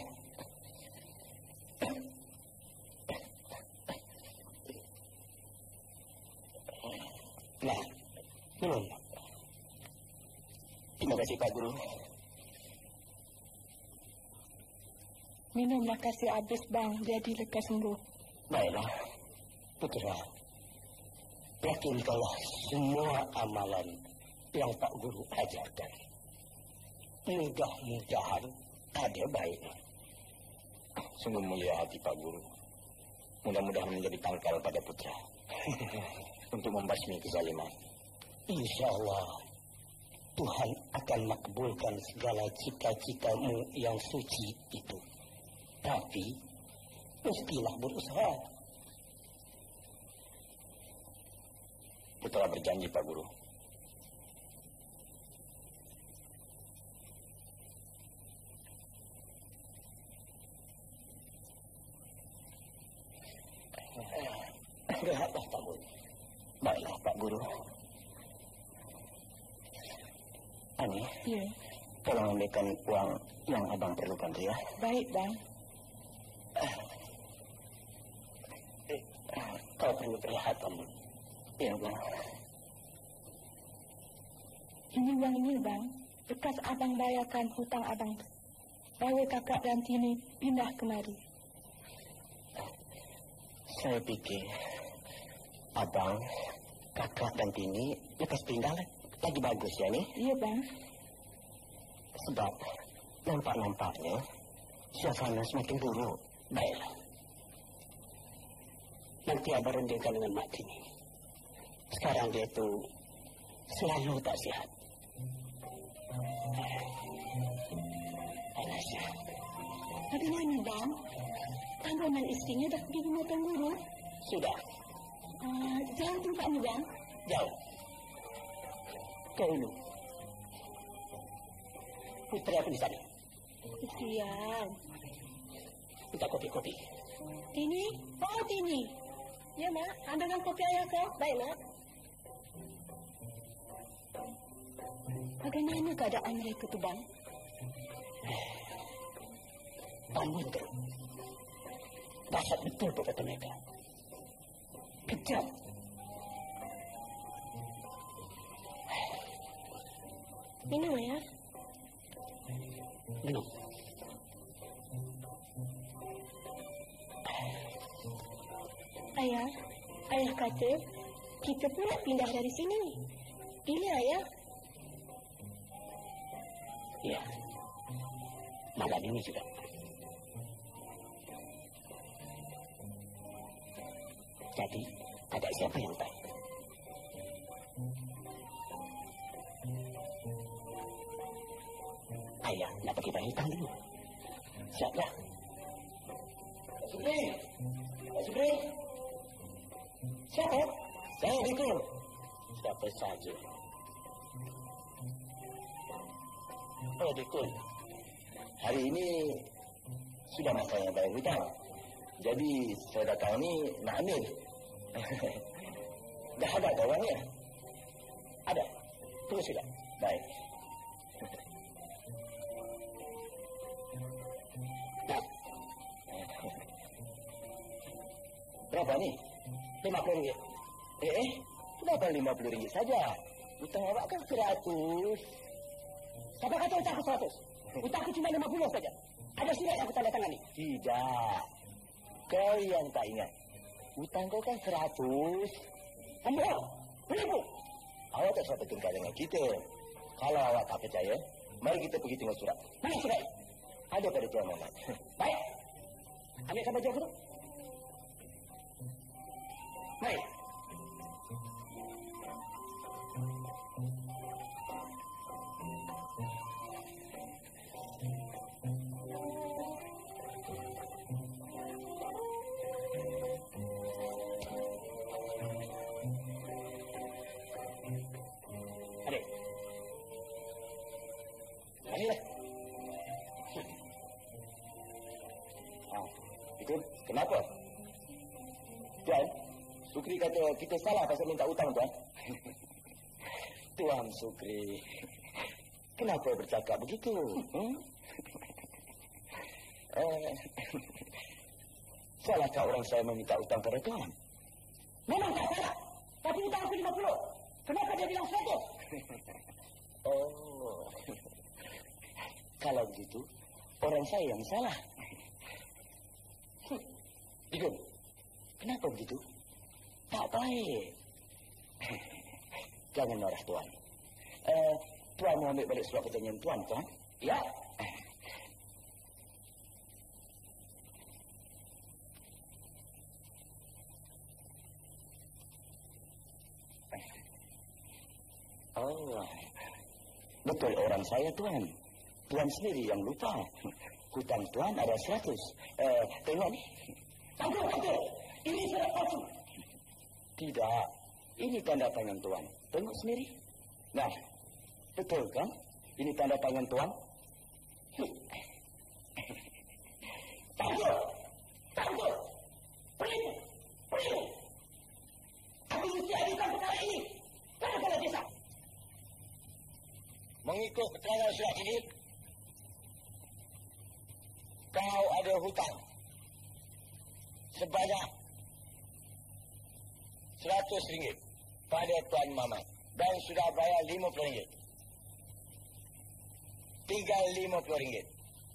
Nah, minum. Terima kasih, Pak Guru. Minumlah kasih habis, bang. Jadi lekas sembuh. Baiklah, putra. Yakinkanlah semua amalan yang Pak Guru ajarkan. Mudah-mudahan ada baiknya. Sungguh mulia hati Pak Guru. Mudah-mudahan menjadi tangkal pada putra. Untuk membasmi kezaliman. Insya Allah Tuhan akan makbulkan segala cita-citamu yang suci itu. Tapi mestilah berusaha. Putra berjanji, Pak Guru. Rehatlah, Pak Guru. Baiklah, Pak Guru. Ani, Ya. tolong ambilkan uang yang abang perlukan tu ya. Baik, bang. Kau perlu berehat, Pak. Ya, bang. Ini uangnya, bang. Bekas abang bayarkan hutang abang. Bawa kakak dan Tini pindah kemari. Saya pikir abang, kakak dan Tini lekas pindah lagi bagus ya ni. Iya, bang. Sebab nampak-nampaknya suasana semakin buruk. Baiklah. Nanti abang rendakan dengan Mak Tini. Sekarang dia tu selalu tak sihat. Tak sihat. Bagaimana, bang? Tanggungan istrinya dah pergi rumah Tuan Guru? Sudah. Uh, jauh tempatnya, bang? Jauh. Kau dulu. Putra apa di sana? Kesian. Minta kopi-kopi. Tini? Oh, Tini. Ya, mak. Ambilkan kopi ayah kau. Baik, mak. Bagaimana keadaan mereka tu, bang? Bangun tu. Dahsyat betul perkataan mereka. Kejam. Minum, ya? Minum. Ayah, ayah kata kita pun nak pindah dari sini. Bila, ayah? Ya. Malam ini juga. Jadi, ada siapa yang tahu? Ayah nak pergi bayar hutang dulu. Siaplah. Pak Supri. Pak Supri. Siapa? Saya Dikul. Siapa saja. Oh, Dikul. Hari ini sudah masanya bayar hutang. Jadi saya datang ni nak ambil. Dah ada tak orangnya? Ada. Tunggu sudah. Baik. Berapa ni? lima puluh ringgit. Eh, eh, kenapa lima puluh ringgit saja? Hutang awak kan seratus. Siapa kata hutang aku seratus? Hutang aku cuma lima puluh saja. Ada surat yang aku tanda tangan ni. Tidak. Kau yang tak ingat. Hutang kau kan seratus. Ambil. Penipu. Awak tak sempat tinggal dengan kita. Kalau awak tak percaya, mari kita pergi tengok surat. Mana surat? Ada pada Tuan Muhammad. Baik. Ambilkan baju aku tu. Baik. Adik. Marilah. Ah, itu kenapa? Tuan, Sukri kata kita salah pasal minta hutang, Tuan. Tuan Sukri, kenapa bercakap begitu? Hmm? eh, salahkah orang saya meminta hutang pada Tuan? Memang tak salah. Tapi hutang aku lima puluh. Kenapa dia bilang seratus? Oh, kalau begitu, orang saya yang salah. Ikut, kenapa begitu? Tak baik. Jangan marah, Tuan. Uh, Tuan mau ambil balik surat pertanyaan Tuan, Tuan? Ya. Oh, betul orang saya, Tuan. Tuan sendiri yang lupa. Hutang Tuan ada seratus. Uh, tengok ni. Tangguh, tangguh. Ini surat palsu. Tidak. Ini tanda tangan Tuan. Tengok sendiri. Nah, betul kan? Ini tanda tangan Tuan. Tangguh. Tangguh. Penipu. Penipu. Aku mesti adukan perkara ini. Pada kepala desa. Mengikut keterangan surat ini, kau ada hutang sebanyak seratus ringgit pada Tuan Mamat dan sudah bayar lima puluh ringgit. Tinggal lima puluh ringgit.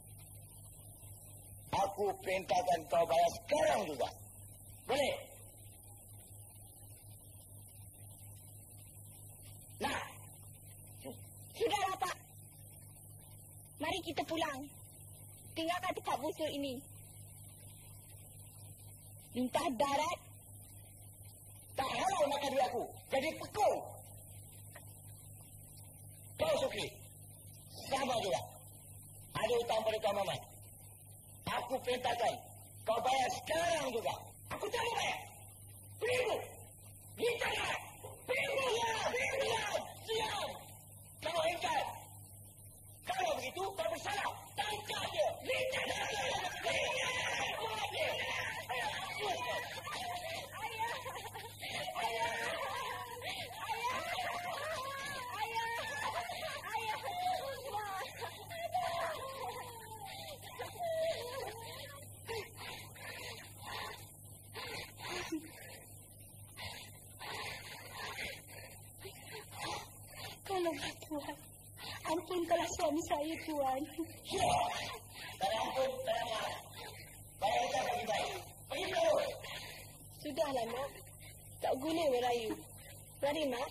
Aku perintahkan kau bayar sekarang juga. Boleh? Nah, sudahlah Pak. Mari kita pulang. Tinggalkan tempat busuk ini. Minta darat. Tak halau makan duit aku. Jadi pekul. Kau Sukri. Sama juga. Ada hutang pada Tuan Mamat. Aku perintahkan kau bayar sekarang juga. Aku tak mau bayar. Penipu. Minta darat. Penipu. Siap, siap, siap. Kau ingkat. Kalau begitu, kau bersalah. Tangkap dia. Minta darat. Tolonglah Tuan. Ampunkanlah suami saya, Tuan. Ya. Tak ampun, tak ampun. Bayar kita bagi baik. Pergi dulu. Sudahlah, Mak. Tak guna merayu. Mari, Mak.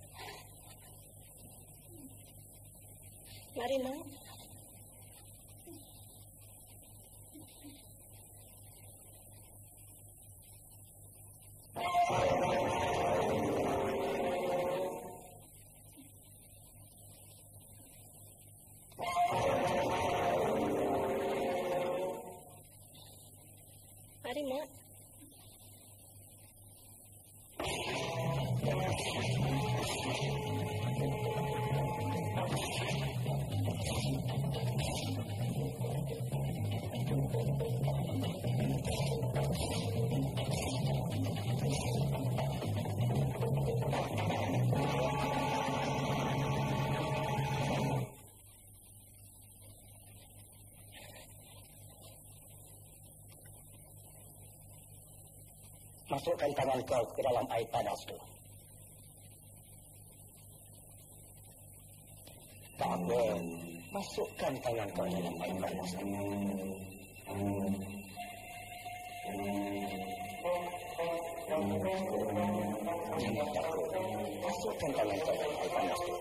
Mari, Mak. ni, Mak. Masukkan tangan kau ke dalam air panas tu. Tak apa. Masukkan tangan kau dalam air panas tu. Jangan takut. Masukkan tangan kau dalam air panas tu.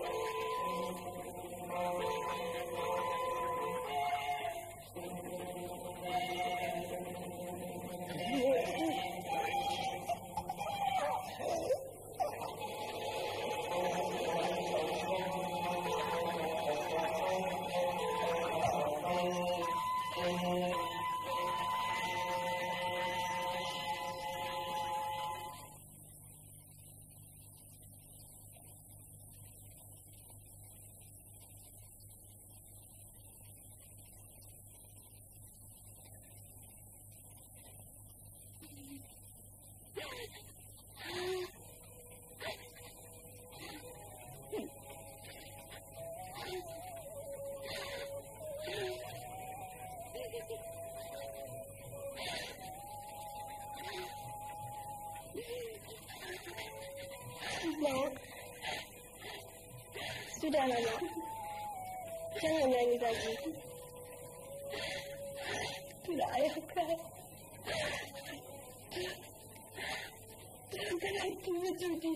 Mak, sudahlah, Mak. Jangan nangis lagi. Itulah ayah kau. Jangan itu berjudi.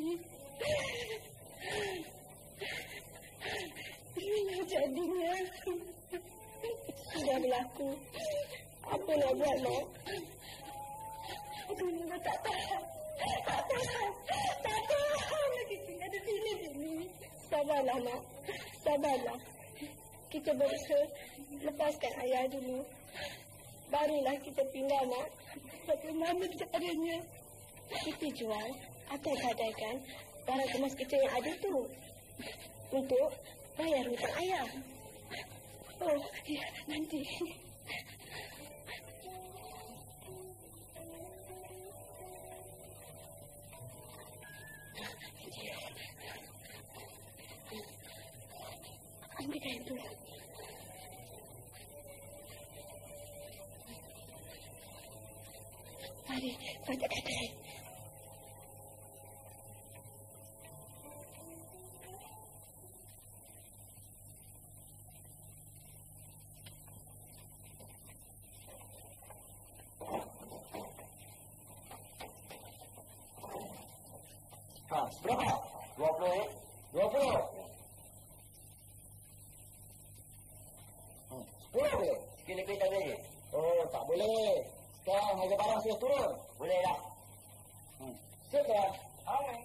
Inilah jadinya. Sudah berlaku. Apa nak buat, Mak? Aduh, Mak tak tahan. Tak tahan. Tak tahan lagi tinggal di sini, sini. Sabarlah, Mak. Sabarlah. Kita berusaha lepaskan ayah dulu. Barulah kita pindah, Mak. Bagaimana caranya? Kita jual atau gadaikan barang kemas kita yang ada tu untuk bayar hutang ayah. Oh, ya, nanti. Ambil kain tu. Mari, baca kain. Ha, berapa? Dua puluh, eh? Dua puluh. Hmm, sepuluh boleh? Sikit lebih tak boleh? Oh, tak boleh. Sekarang harga barang sudah turun. Boleh tak? Hmm. Sekarang. Alright.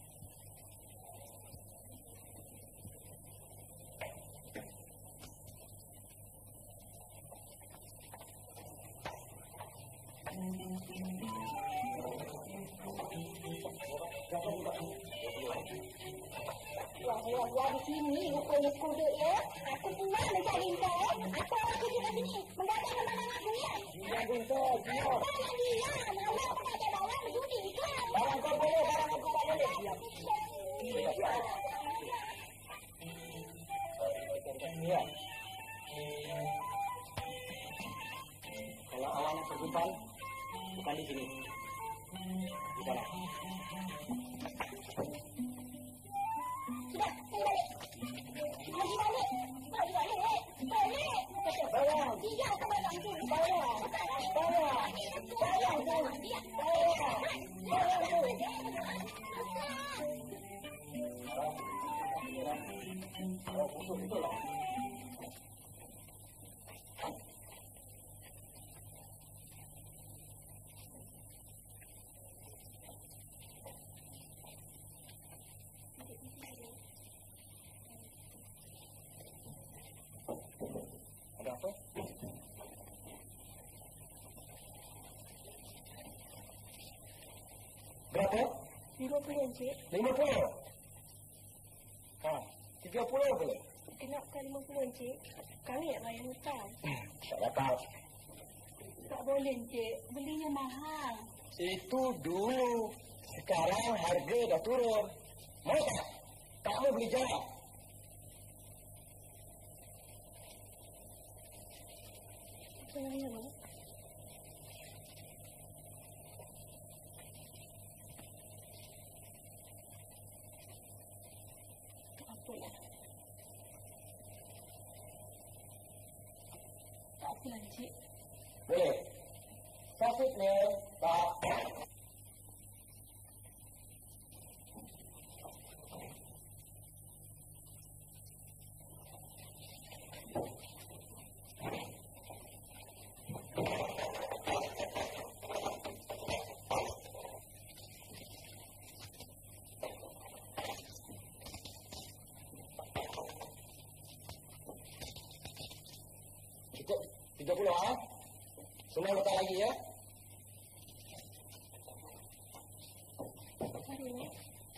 Wah-wah di sini rupanya kuduk ya. Aku puas mencari kau. Apa orang kerja kat sini? Mendapat anak-anak dunia. Dia bunta, dia. Barang dia. Mana aku nak ada barang berjudi kan? Barang kau boleh, barang aku tak boleh. Dia. Dia. Dia. Kalau awak nak pergi bukan di sini. Di sana. Sudah, saya balik. Lagi balik. Lagi balik, eh. Balik. Bayang. Dia akan datang tu. Bayang. Bayang. Bayang tu. Bayang. Bayang tu. Oh, betul, betul lah. Ada apa? lima puluh, Encik. Lima puluh? Ha, tiga puluh boleh? Kenapkan lima puluh, Encik? Kami nak bayar hutang. Tak dapat. Tak boleh, Encik. Belinya mahal. Itu dulu. Sekarang harga dah turun. Mau tak? Tak mau beli jarak. Macam mana, Mak? Tak apalah. Tak apalah, Encik. Boleh. Sakit ni. Tak. Cukup tiga puluh, ha? Semua letak lagi, ya? Mari, Mak.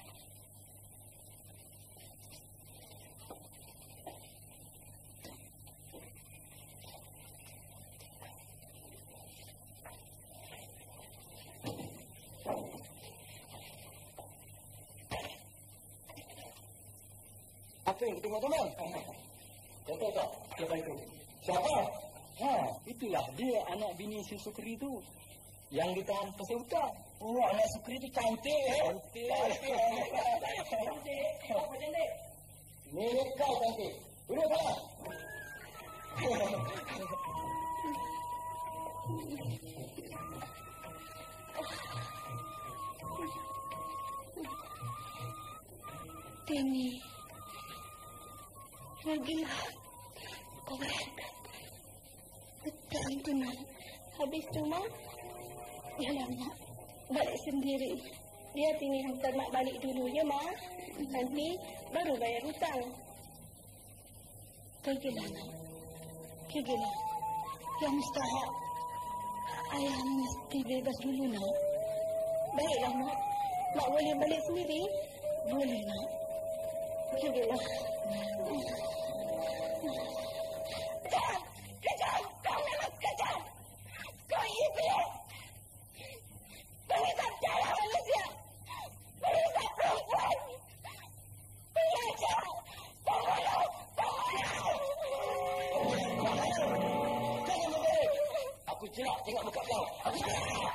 Apa yang kita tengok, teman? Contoh tak? Siapa itu? Siapa? Ha, itulah dia anak bini si Sukri tu. Yang ditahan pasal hutang. Oh, anak Sukri tu cantik, eh? Cantik. Cantik. Apa cantik? Milik kau cantik. Duduk sana. Tini. Lagilah. Kau bayangkan. Hutang tu, Nak. Habis tu, Mak. Yalah, Mak. Balik sendiri. Dia Tini hantar Mak balik dulu, ya, Mak? Nanti baru bayar hutang. Pergilah, Nak. Pergilah. Yang mustahak. Ayah mesti bebas dulu, Nak. Baiklah, Mak. Mak boleh balik sendiri? Boleh, Nak. Pergilah. Kejam! Kejam! Kau memang kejam! Kau iblis! Pengisap darah manusia! Pengisap perempuan! Pelajar! Pembunuh! Pembunuh! Jangan memberik! Aku jelak tengok muka kau. Aku jelak!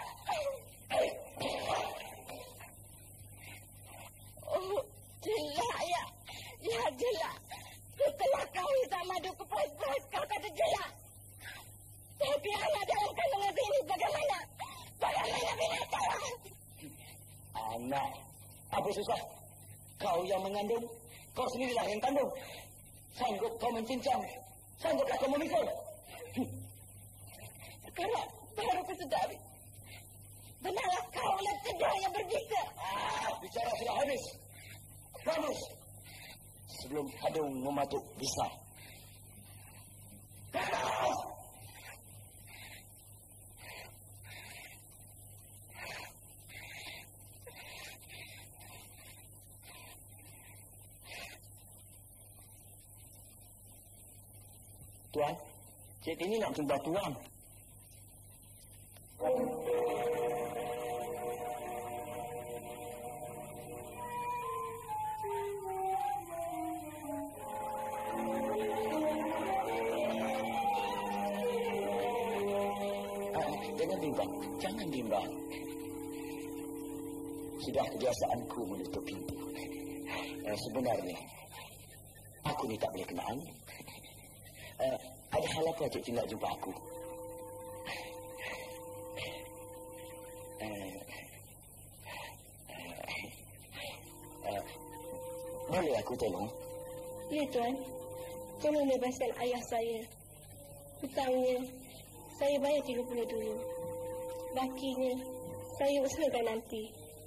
Oh, jelak ya? Ya, jelak. Setelah kahwin sama dukun perempuan, kau kata jelak. Tapi anak dalam kandungan ini bagaimana? Bagaimana binatang? Anak. Apa susah? Kau yang mengandung. Kau sendirilah yang kandung. Sanggup kau mencincang. Sangguplah kau memikul. Sekarang baru ku sedari. Benarlah kau yang kedua yang berbisa. Ah, bicara sudah habis. Bagus. Sebelum hadung mematuk bisa. Tuan, Cik Tini nak jumpa Tuan. Jangan bimbang, jangan bimbang. Sudah kebiasaanku menutup pintu. Eh, sebenarnya, aku ni tak boleh kenal. Eh, ada hal apa Cik Cik nak jumpa aku? Eh, eh, eh, boleh aku tolong? Ya, Tuan. Tolong bebaskan ayah saya. Hutangnya, saya bayar tiga puluh dulu. Bakinya, saya usahakan nanti.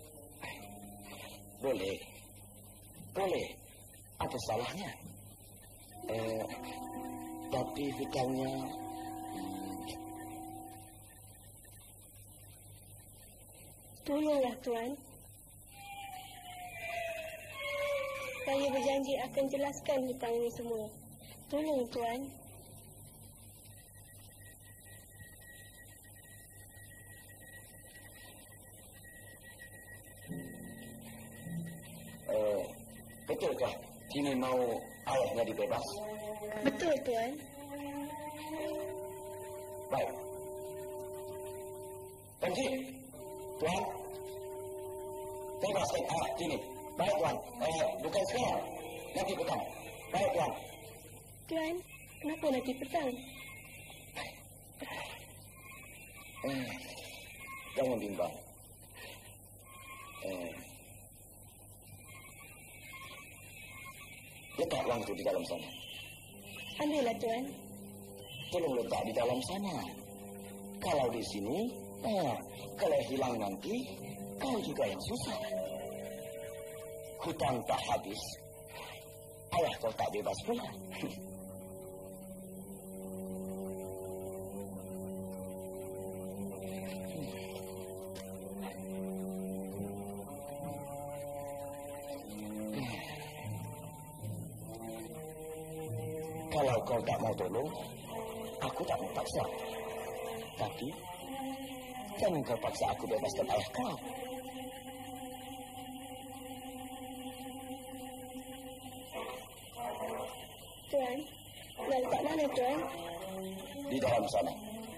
Boleh. Boleh. Apa salahnya? Eh, tapi hutangnya... Tolonglah, Tuan. Saya berjanji akan jelaskan hutang ini semua. Tolong, Tuan. Uh, betulkah Tini mau ayahnya dibebas? Betul, Tuan. Baik. Panji, Tuan. Bebaskan ayah Tini. Baik, Tuan. Uh, bukan sekarang. Nanti petang. Baik, Tuan. Tuan, kenapa nanti petang? Uh, jangan bimbang. Uh, letak uang itu di dalam sana. Ambillah, Tuan. Tolong letak di dalam sana. Kalau di sini, eh, kalau hilang nanti, kau juga yang susah. Hutang tak habis, ayah kau tak bebas pula. Kalau kau tak mau tolong, aku tak mau paksa. Tapi, jangan kau paksa aku bebaskan ayah kau. Tuan, nak letak mana, Tuan? Di dalam sana.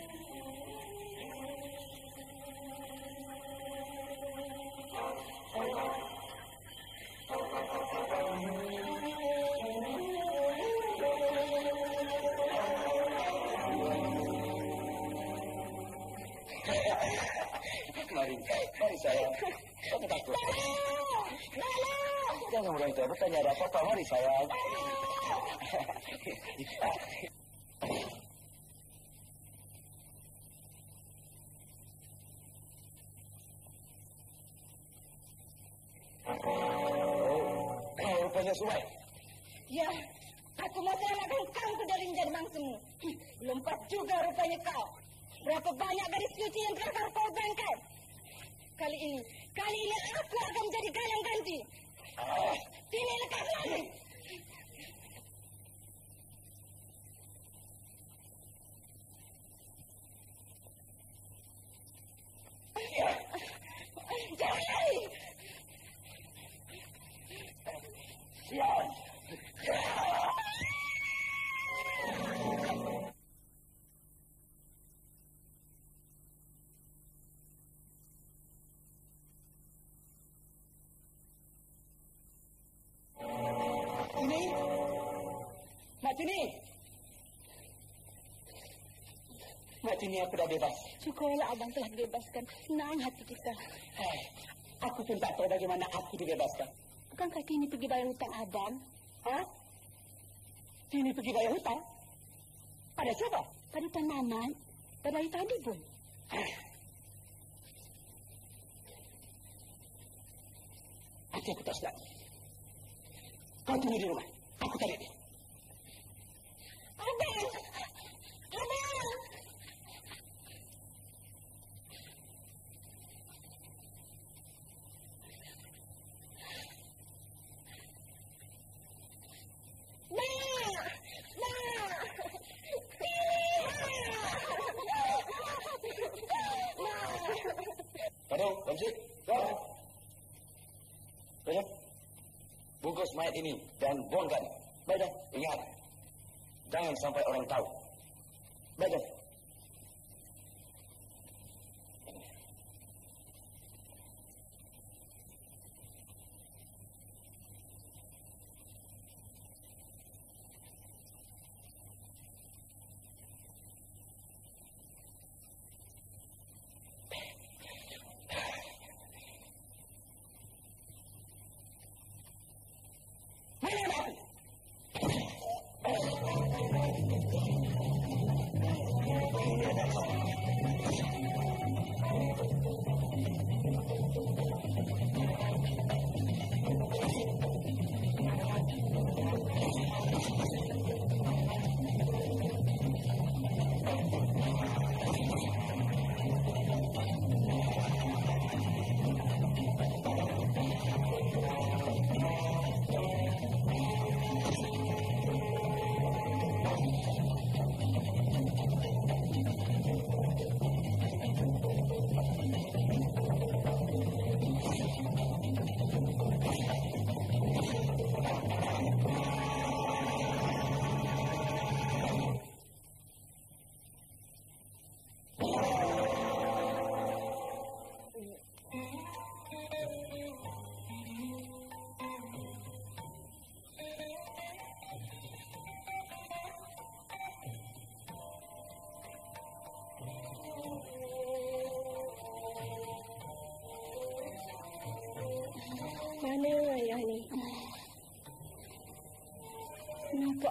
Mari, mari sayang. Kamu takut? Jangan orang tua bertanya ada apa-apa. Mari sayang. Oh, kau rupanya Sumai. Ya, aku mau salahkan kau ke dari menjadi mangsamu. Lompat juga rupanya kau. Berapa banyak gadis suci yang telah kau korbankan. Kali ini, kali ini aku akan menjadi galang ganti. Ah. Sini lekas lagi. Jangan lari. Siap. Tini, Mak Tini. Mak Tini, aku dah bebas. Syukurlah abang telah dibebaskan. Senang hati kita. Hai, aku pun tak tahu bagaimana aku dibebaskan. Bukankah Tini pergi bayar hutang abang? Hah? Tini pergi bayar hutang? Pada siapa? Pada Tuan Mamat. Pada hari tadi pun. Hati aku tak sedap. Kau tunggu di rumah. Aku tarik dia. Abang! Abang! Mak! Mak! Padu, Panji. Kau. Baiklah. Bungkus mayat ini dan buangkan. Baiklah. Ingat. Jangan sampai orang tahu. Baiklah. Mana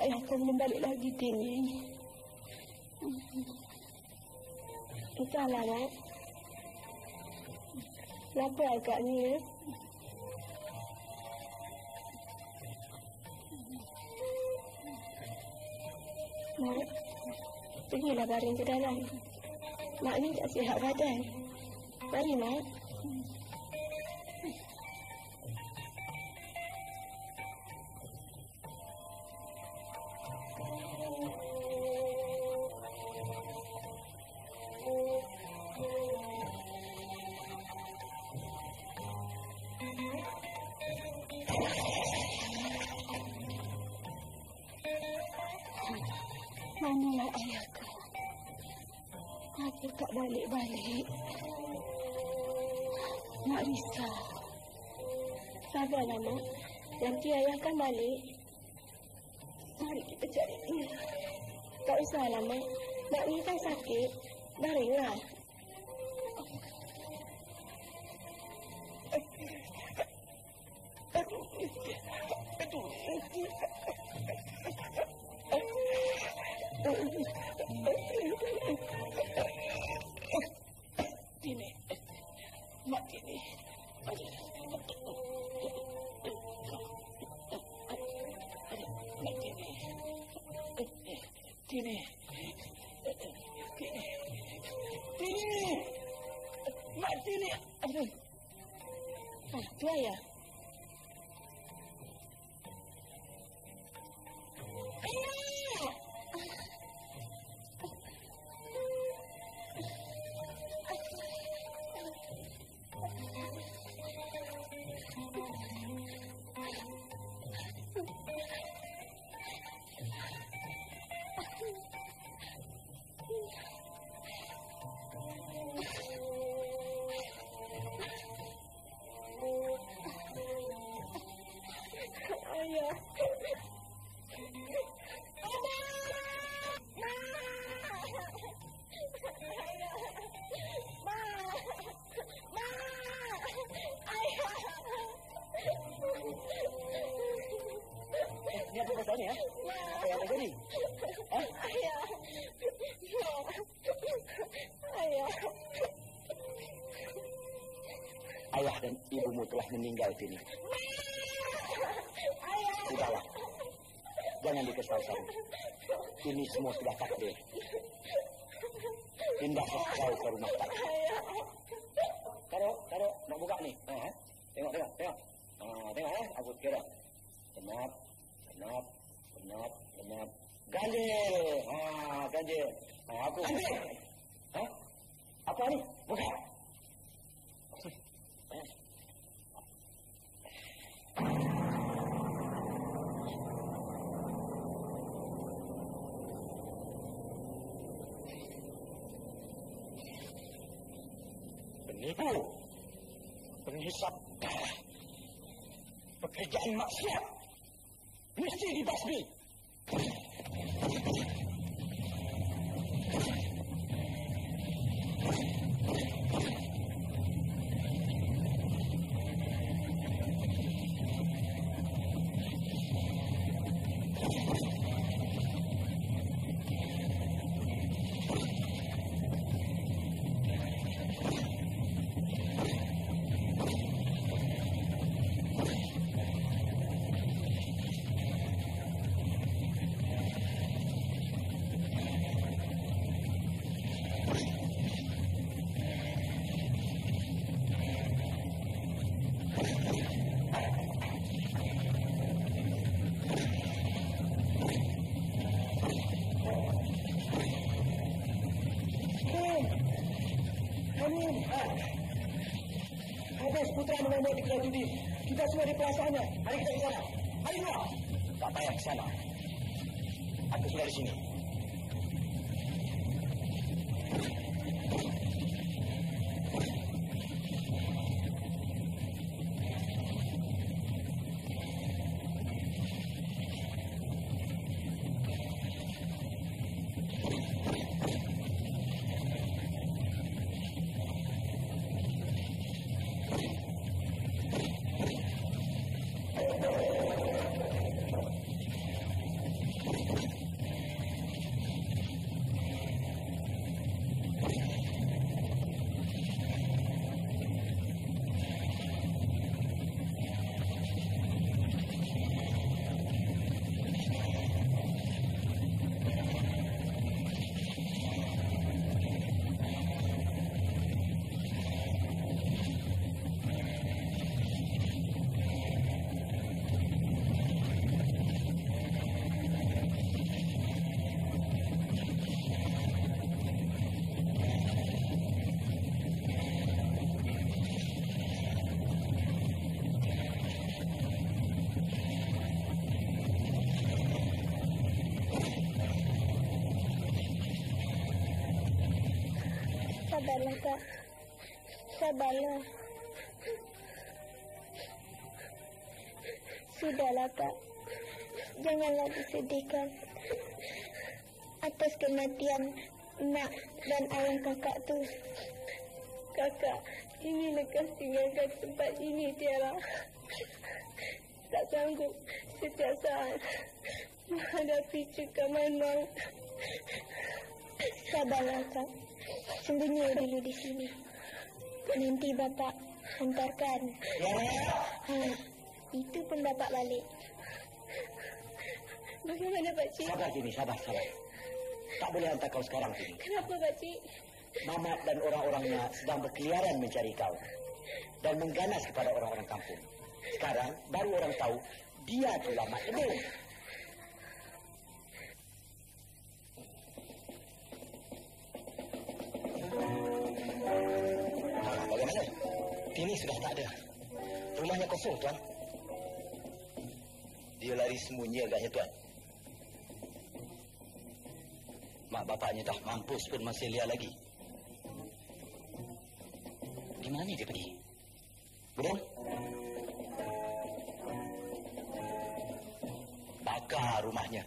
ayah kau belum balik lagi, Tini. Entahlah, Mak. Kenapa agaknya? Mak, pergilah baring ke dalam. Mak ni tak sihat badan. Mari, Mak. Manalah ayah kau? Apa tak balik-balik? Mak risau. Sabarlah, Mak. Nanti ayah akan balik. Mari kita cari dia. Tak usahlah, Mak. Mak ni kan sakit. Baringlah. Tini, Mak Tini. Mak Tini. Tini. Tini. Tini. Mak Tini. Aduh. Ah, tu ayah. Ayah. Ni apa pasal ni, ha? Apa yang terjadi? Ha? Ayah. Ayah. Ayah dan ibumu telah meninggal, Tini. Sudahlah. Jangan dikesal-kesal. Ini semua sudah takdir. Pindahlah kau ke rumah tak. Taruh, taruh. Nak buka ni. Ha, ha? Tengok, tengok, tengok. Ha, tengok, ha? Aku kira. Senap, senap, senap, senap. Ganjil. Ha, ganjil. Ha, aku. Ganjil. Ha? Apa ni? Buka. Penipu, penghisap darah, pekerjaan maksiat, mesti dibasmi. Habis putra mengambil di kedai judi. Kita semua di pelasannya. Mari kita ke sana. Mari semua. Tak payah ke sana. Aku sudah di sini. Sabarlah, Kak. Sabarlah. Sudahlah, Kak. Janganlah disedihkan atas kematian mak dan ayah kakak tu. Kakak ingin lekas tinggalkan tempat ini, Tiara. Tak sanggup setiap saat menghadapi cekaman maut. Sabarlah, Kak. Sembunyi dulu di sini. Nanti Bapak hantarkan. Ha, itu pun Bapak balik. Bagaimana, Pakcik? Sabar, Tini. Sabar, sabar. Tak boleh hantar kau sekarang, Tini. Kenapa, Pakcik? Mamat dan orang-orangnya sedang berkeliaran mencari kau dan mengganas kepada orang-orang kampung. Sekarang baru orang tahu dia itulah Mak Tedung. Bagaimana? Tini sudah tak ada. Rumahnya kosong, Tuan. Dia lari sembunyi agaknya, Tuan. Mak bapaknya dah mampus pun masih liar lagi. Di mana dia pergi? Belum? Bakar rumahnya.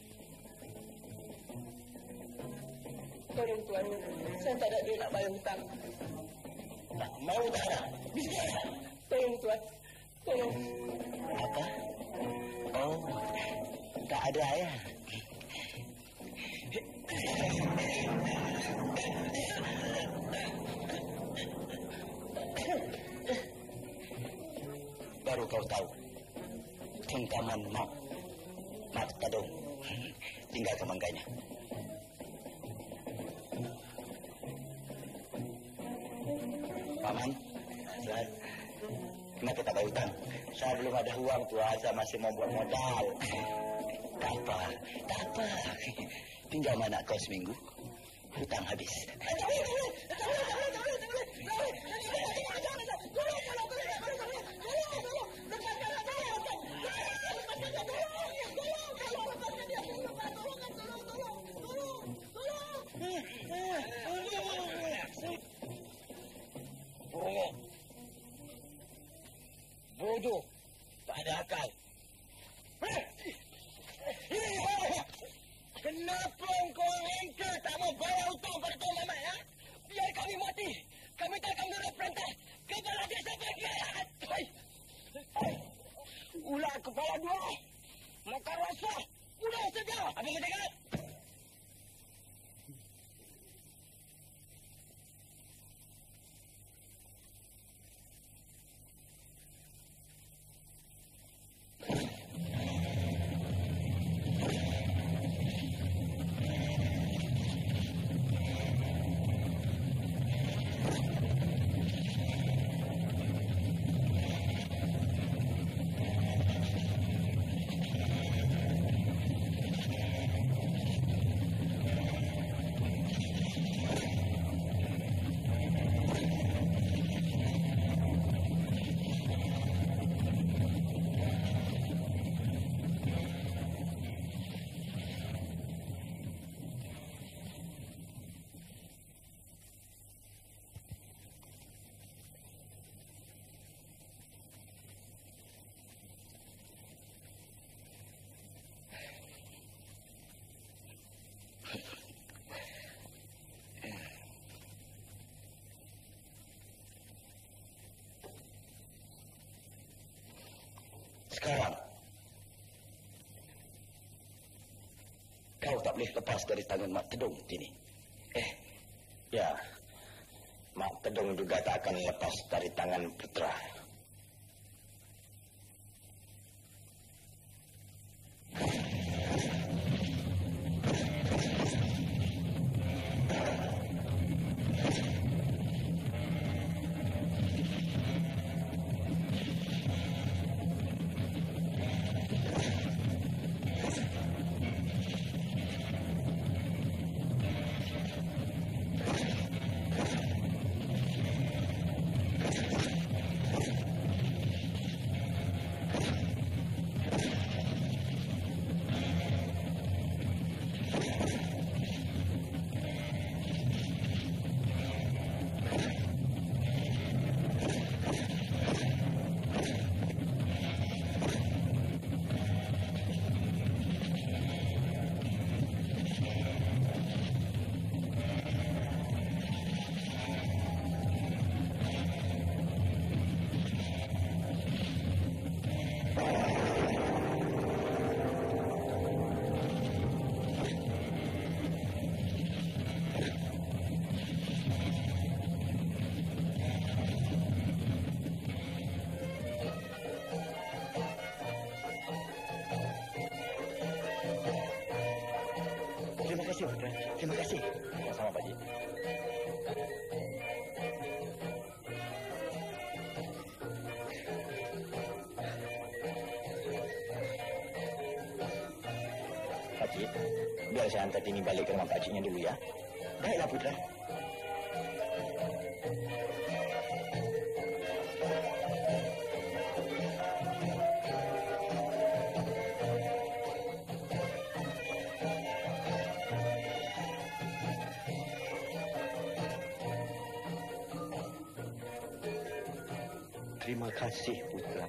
Tolong, Tuan. Saya tak ada duit nak bayar hutang. Tak mau tak ada. Bisa. Tolong, Tuan. Tolong. Apa? Oh, tak ada ya. Baru kau tahu cengkaman Mak Mak Tedung tinggal kemangganya. Paman, saya kenapa tak bayar hutang? Saya belum ada uang, Tuan. Saya masih mau buat modal. Tak apa, tak apa. Tinggal mana kau seminggu, hutang habis. Bodoh, tak ada akal. Kenapa engkau engkau tak mau bayar hutang pada Tuan Mamat, ya? Biar kami mati. Kami tak akan menurut perintah kepala desa bagian. Ular kepala dua. Makan rasa. Udah saja. Apa kau cakap? Sekarang kau tak boleh lepas dari tangan Mak Tedung, Tini. Eh, ya, Mak Tedung juga tak akan lepas dari tangan putra. Terima kasih, Putra. Terima kasih. Sama-sama, Pakcik. Pakcik, biar saya hantar Tini balik ke rumah pakciknya dulu ya. Baiklah, Putra. Terima kasih, Putra.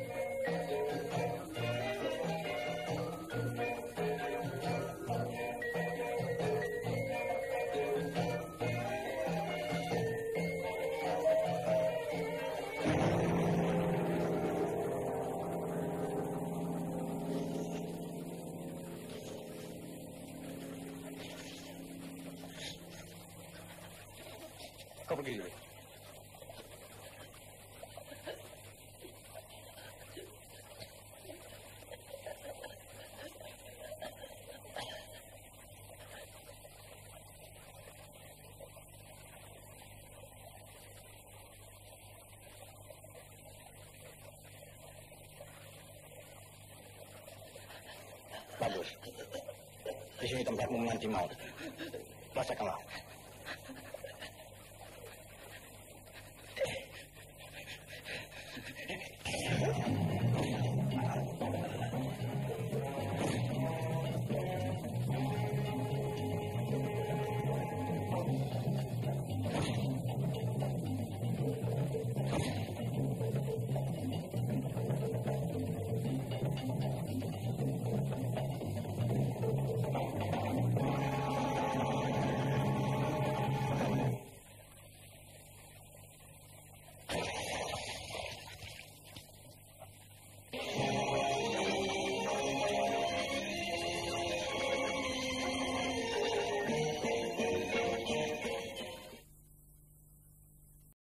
Kau pergi dulu. Bagus. Di sini tempatmu menanti maut. Rasakanlah.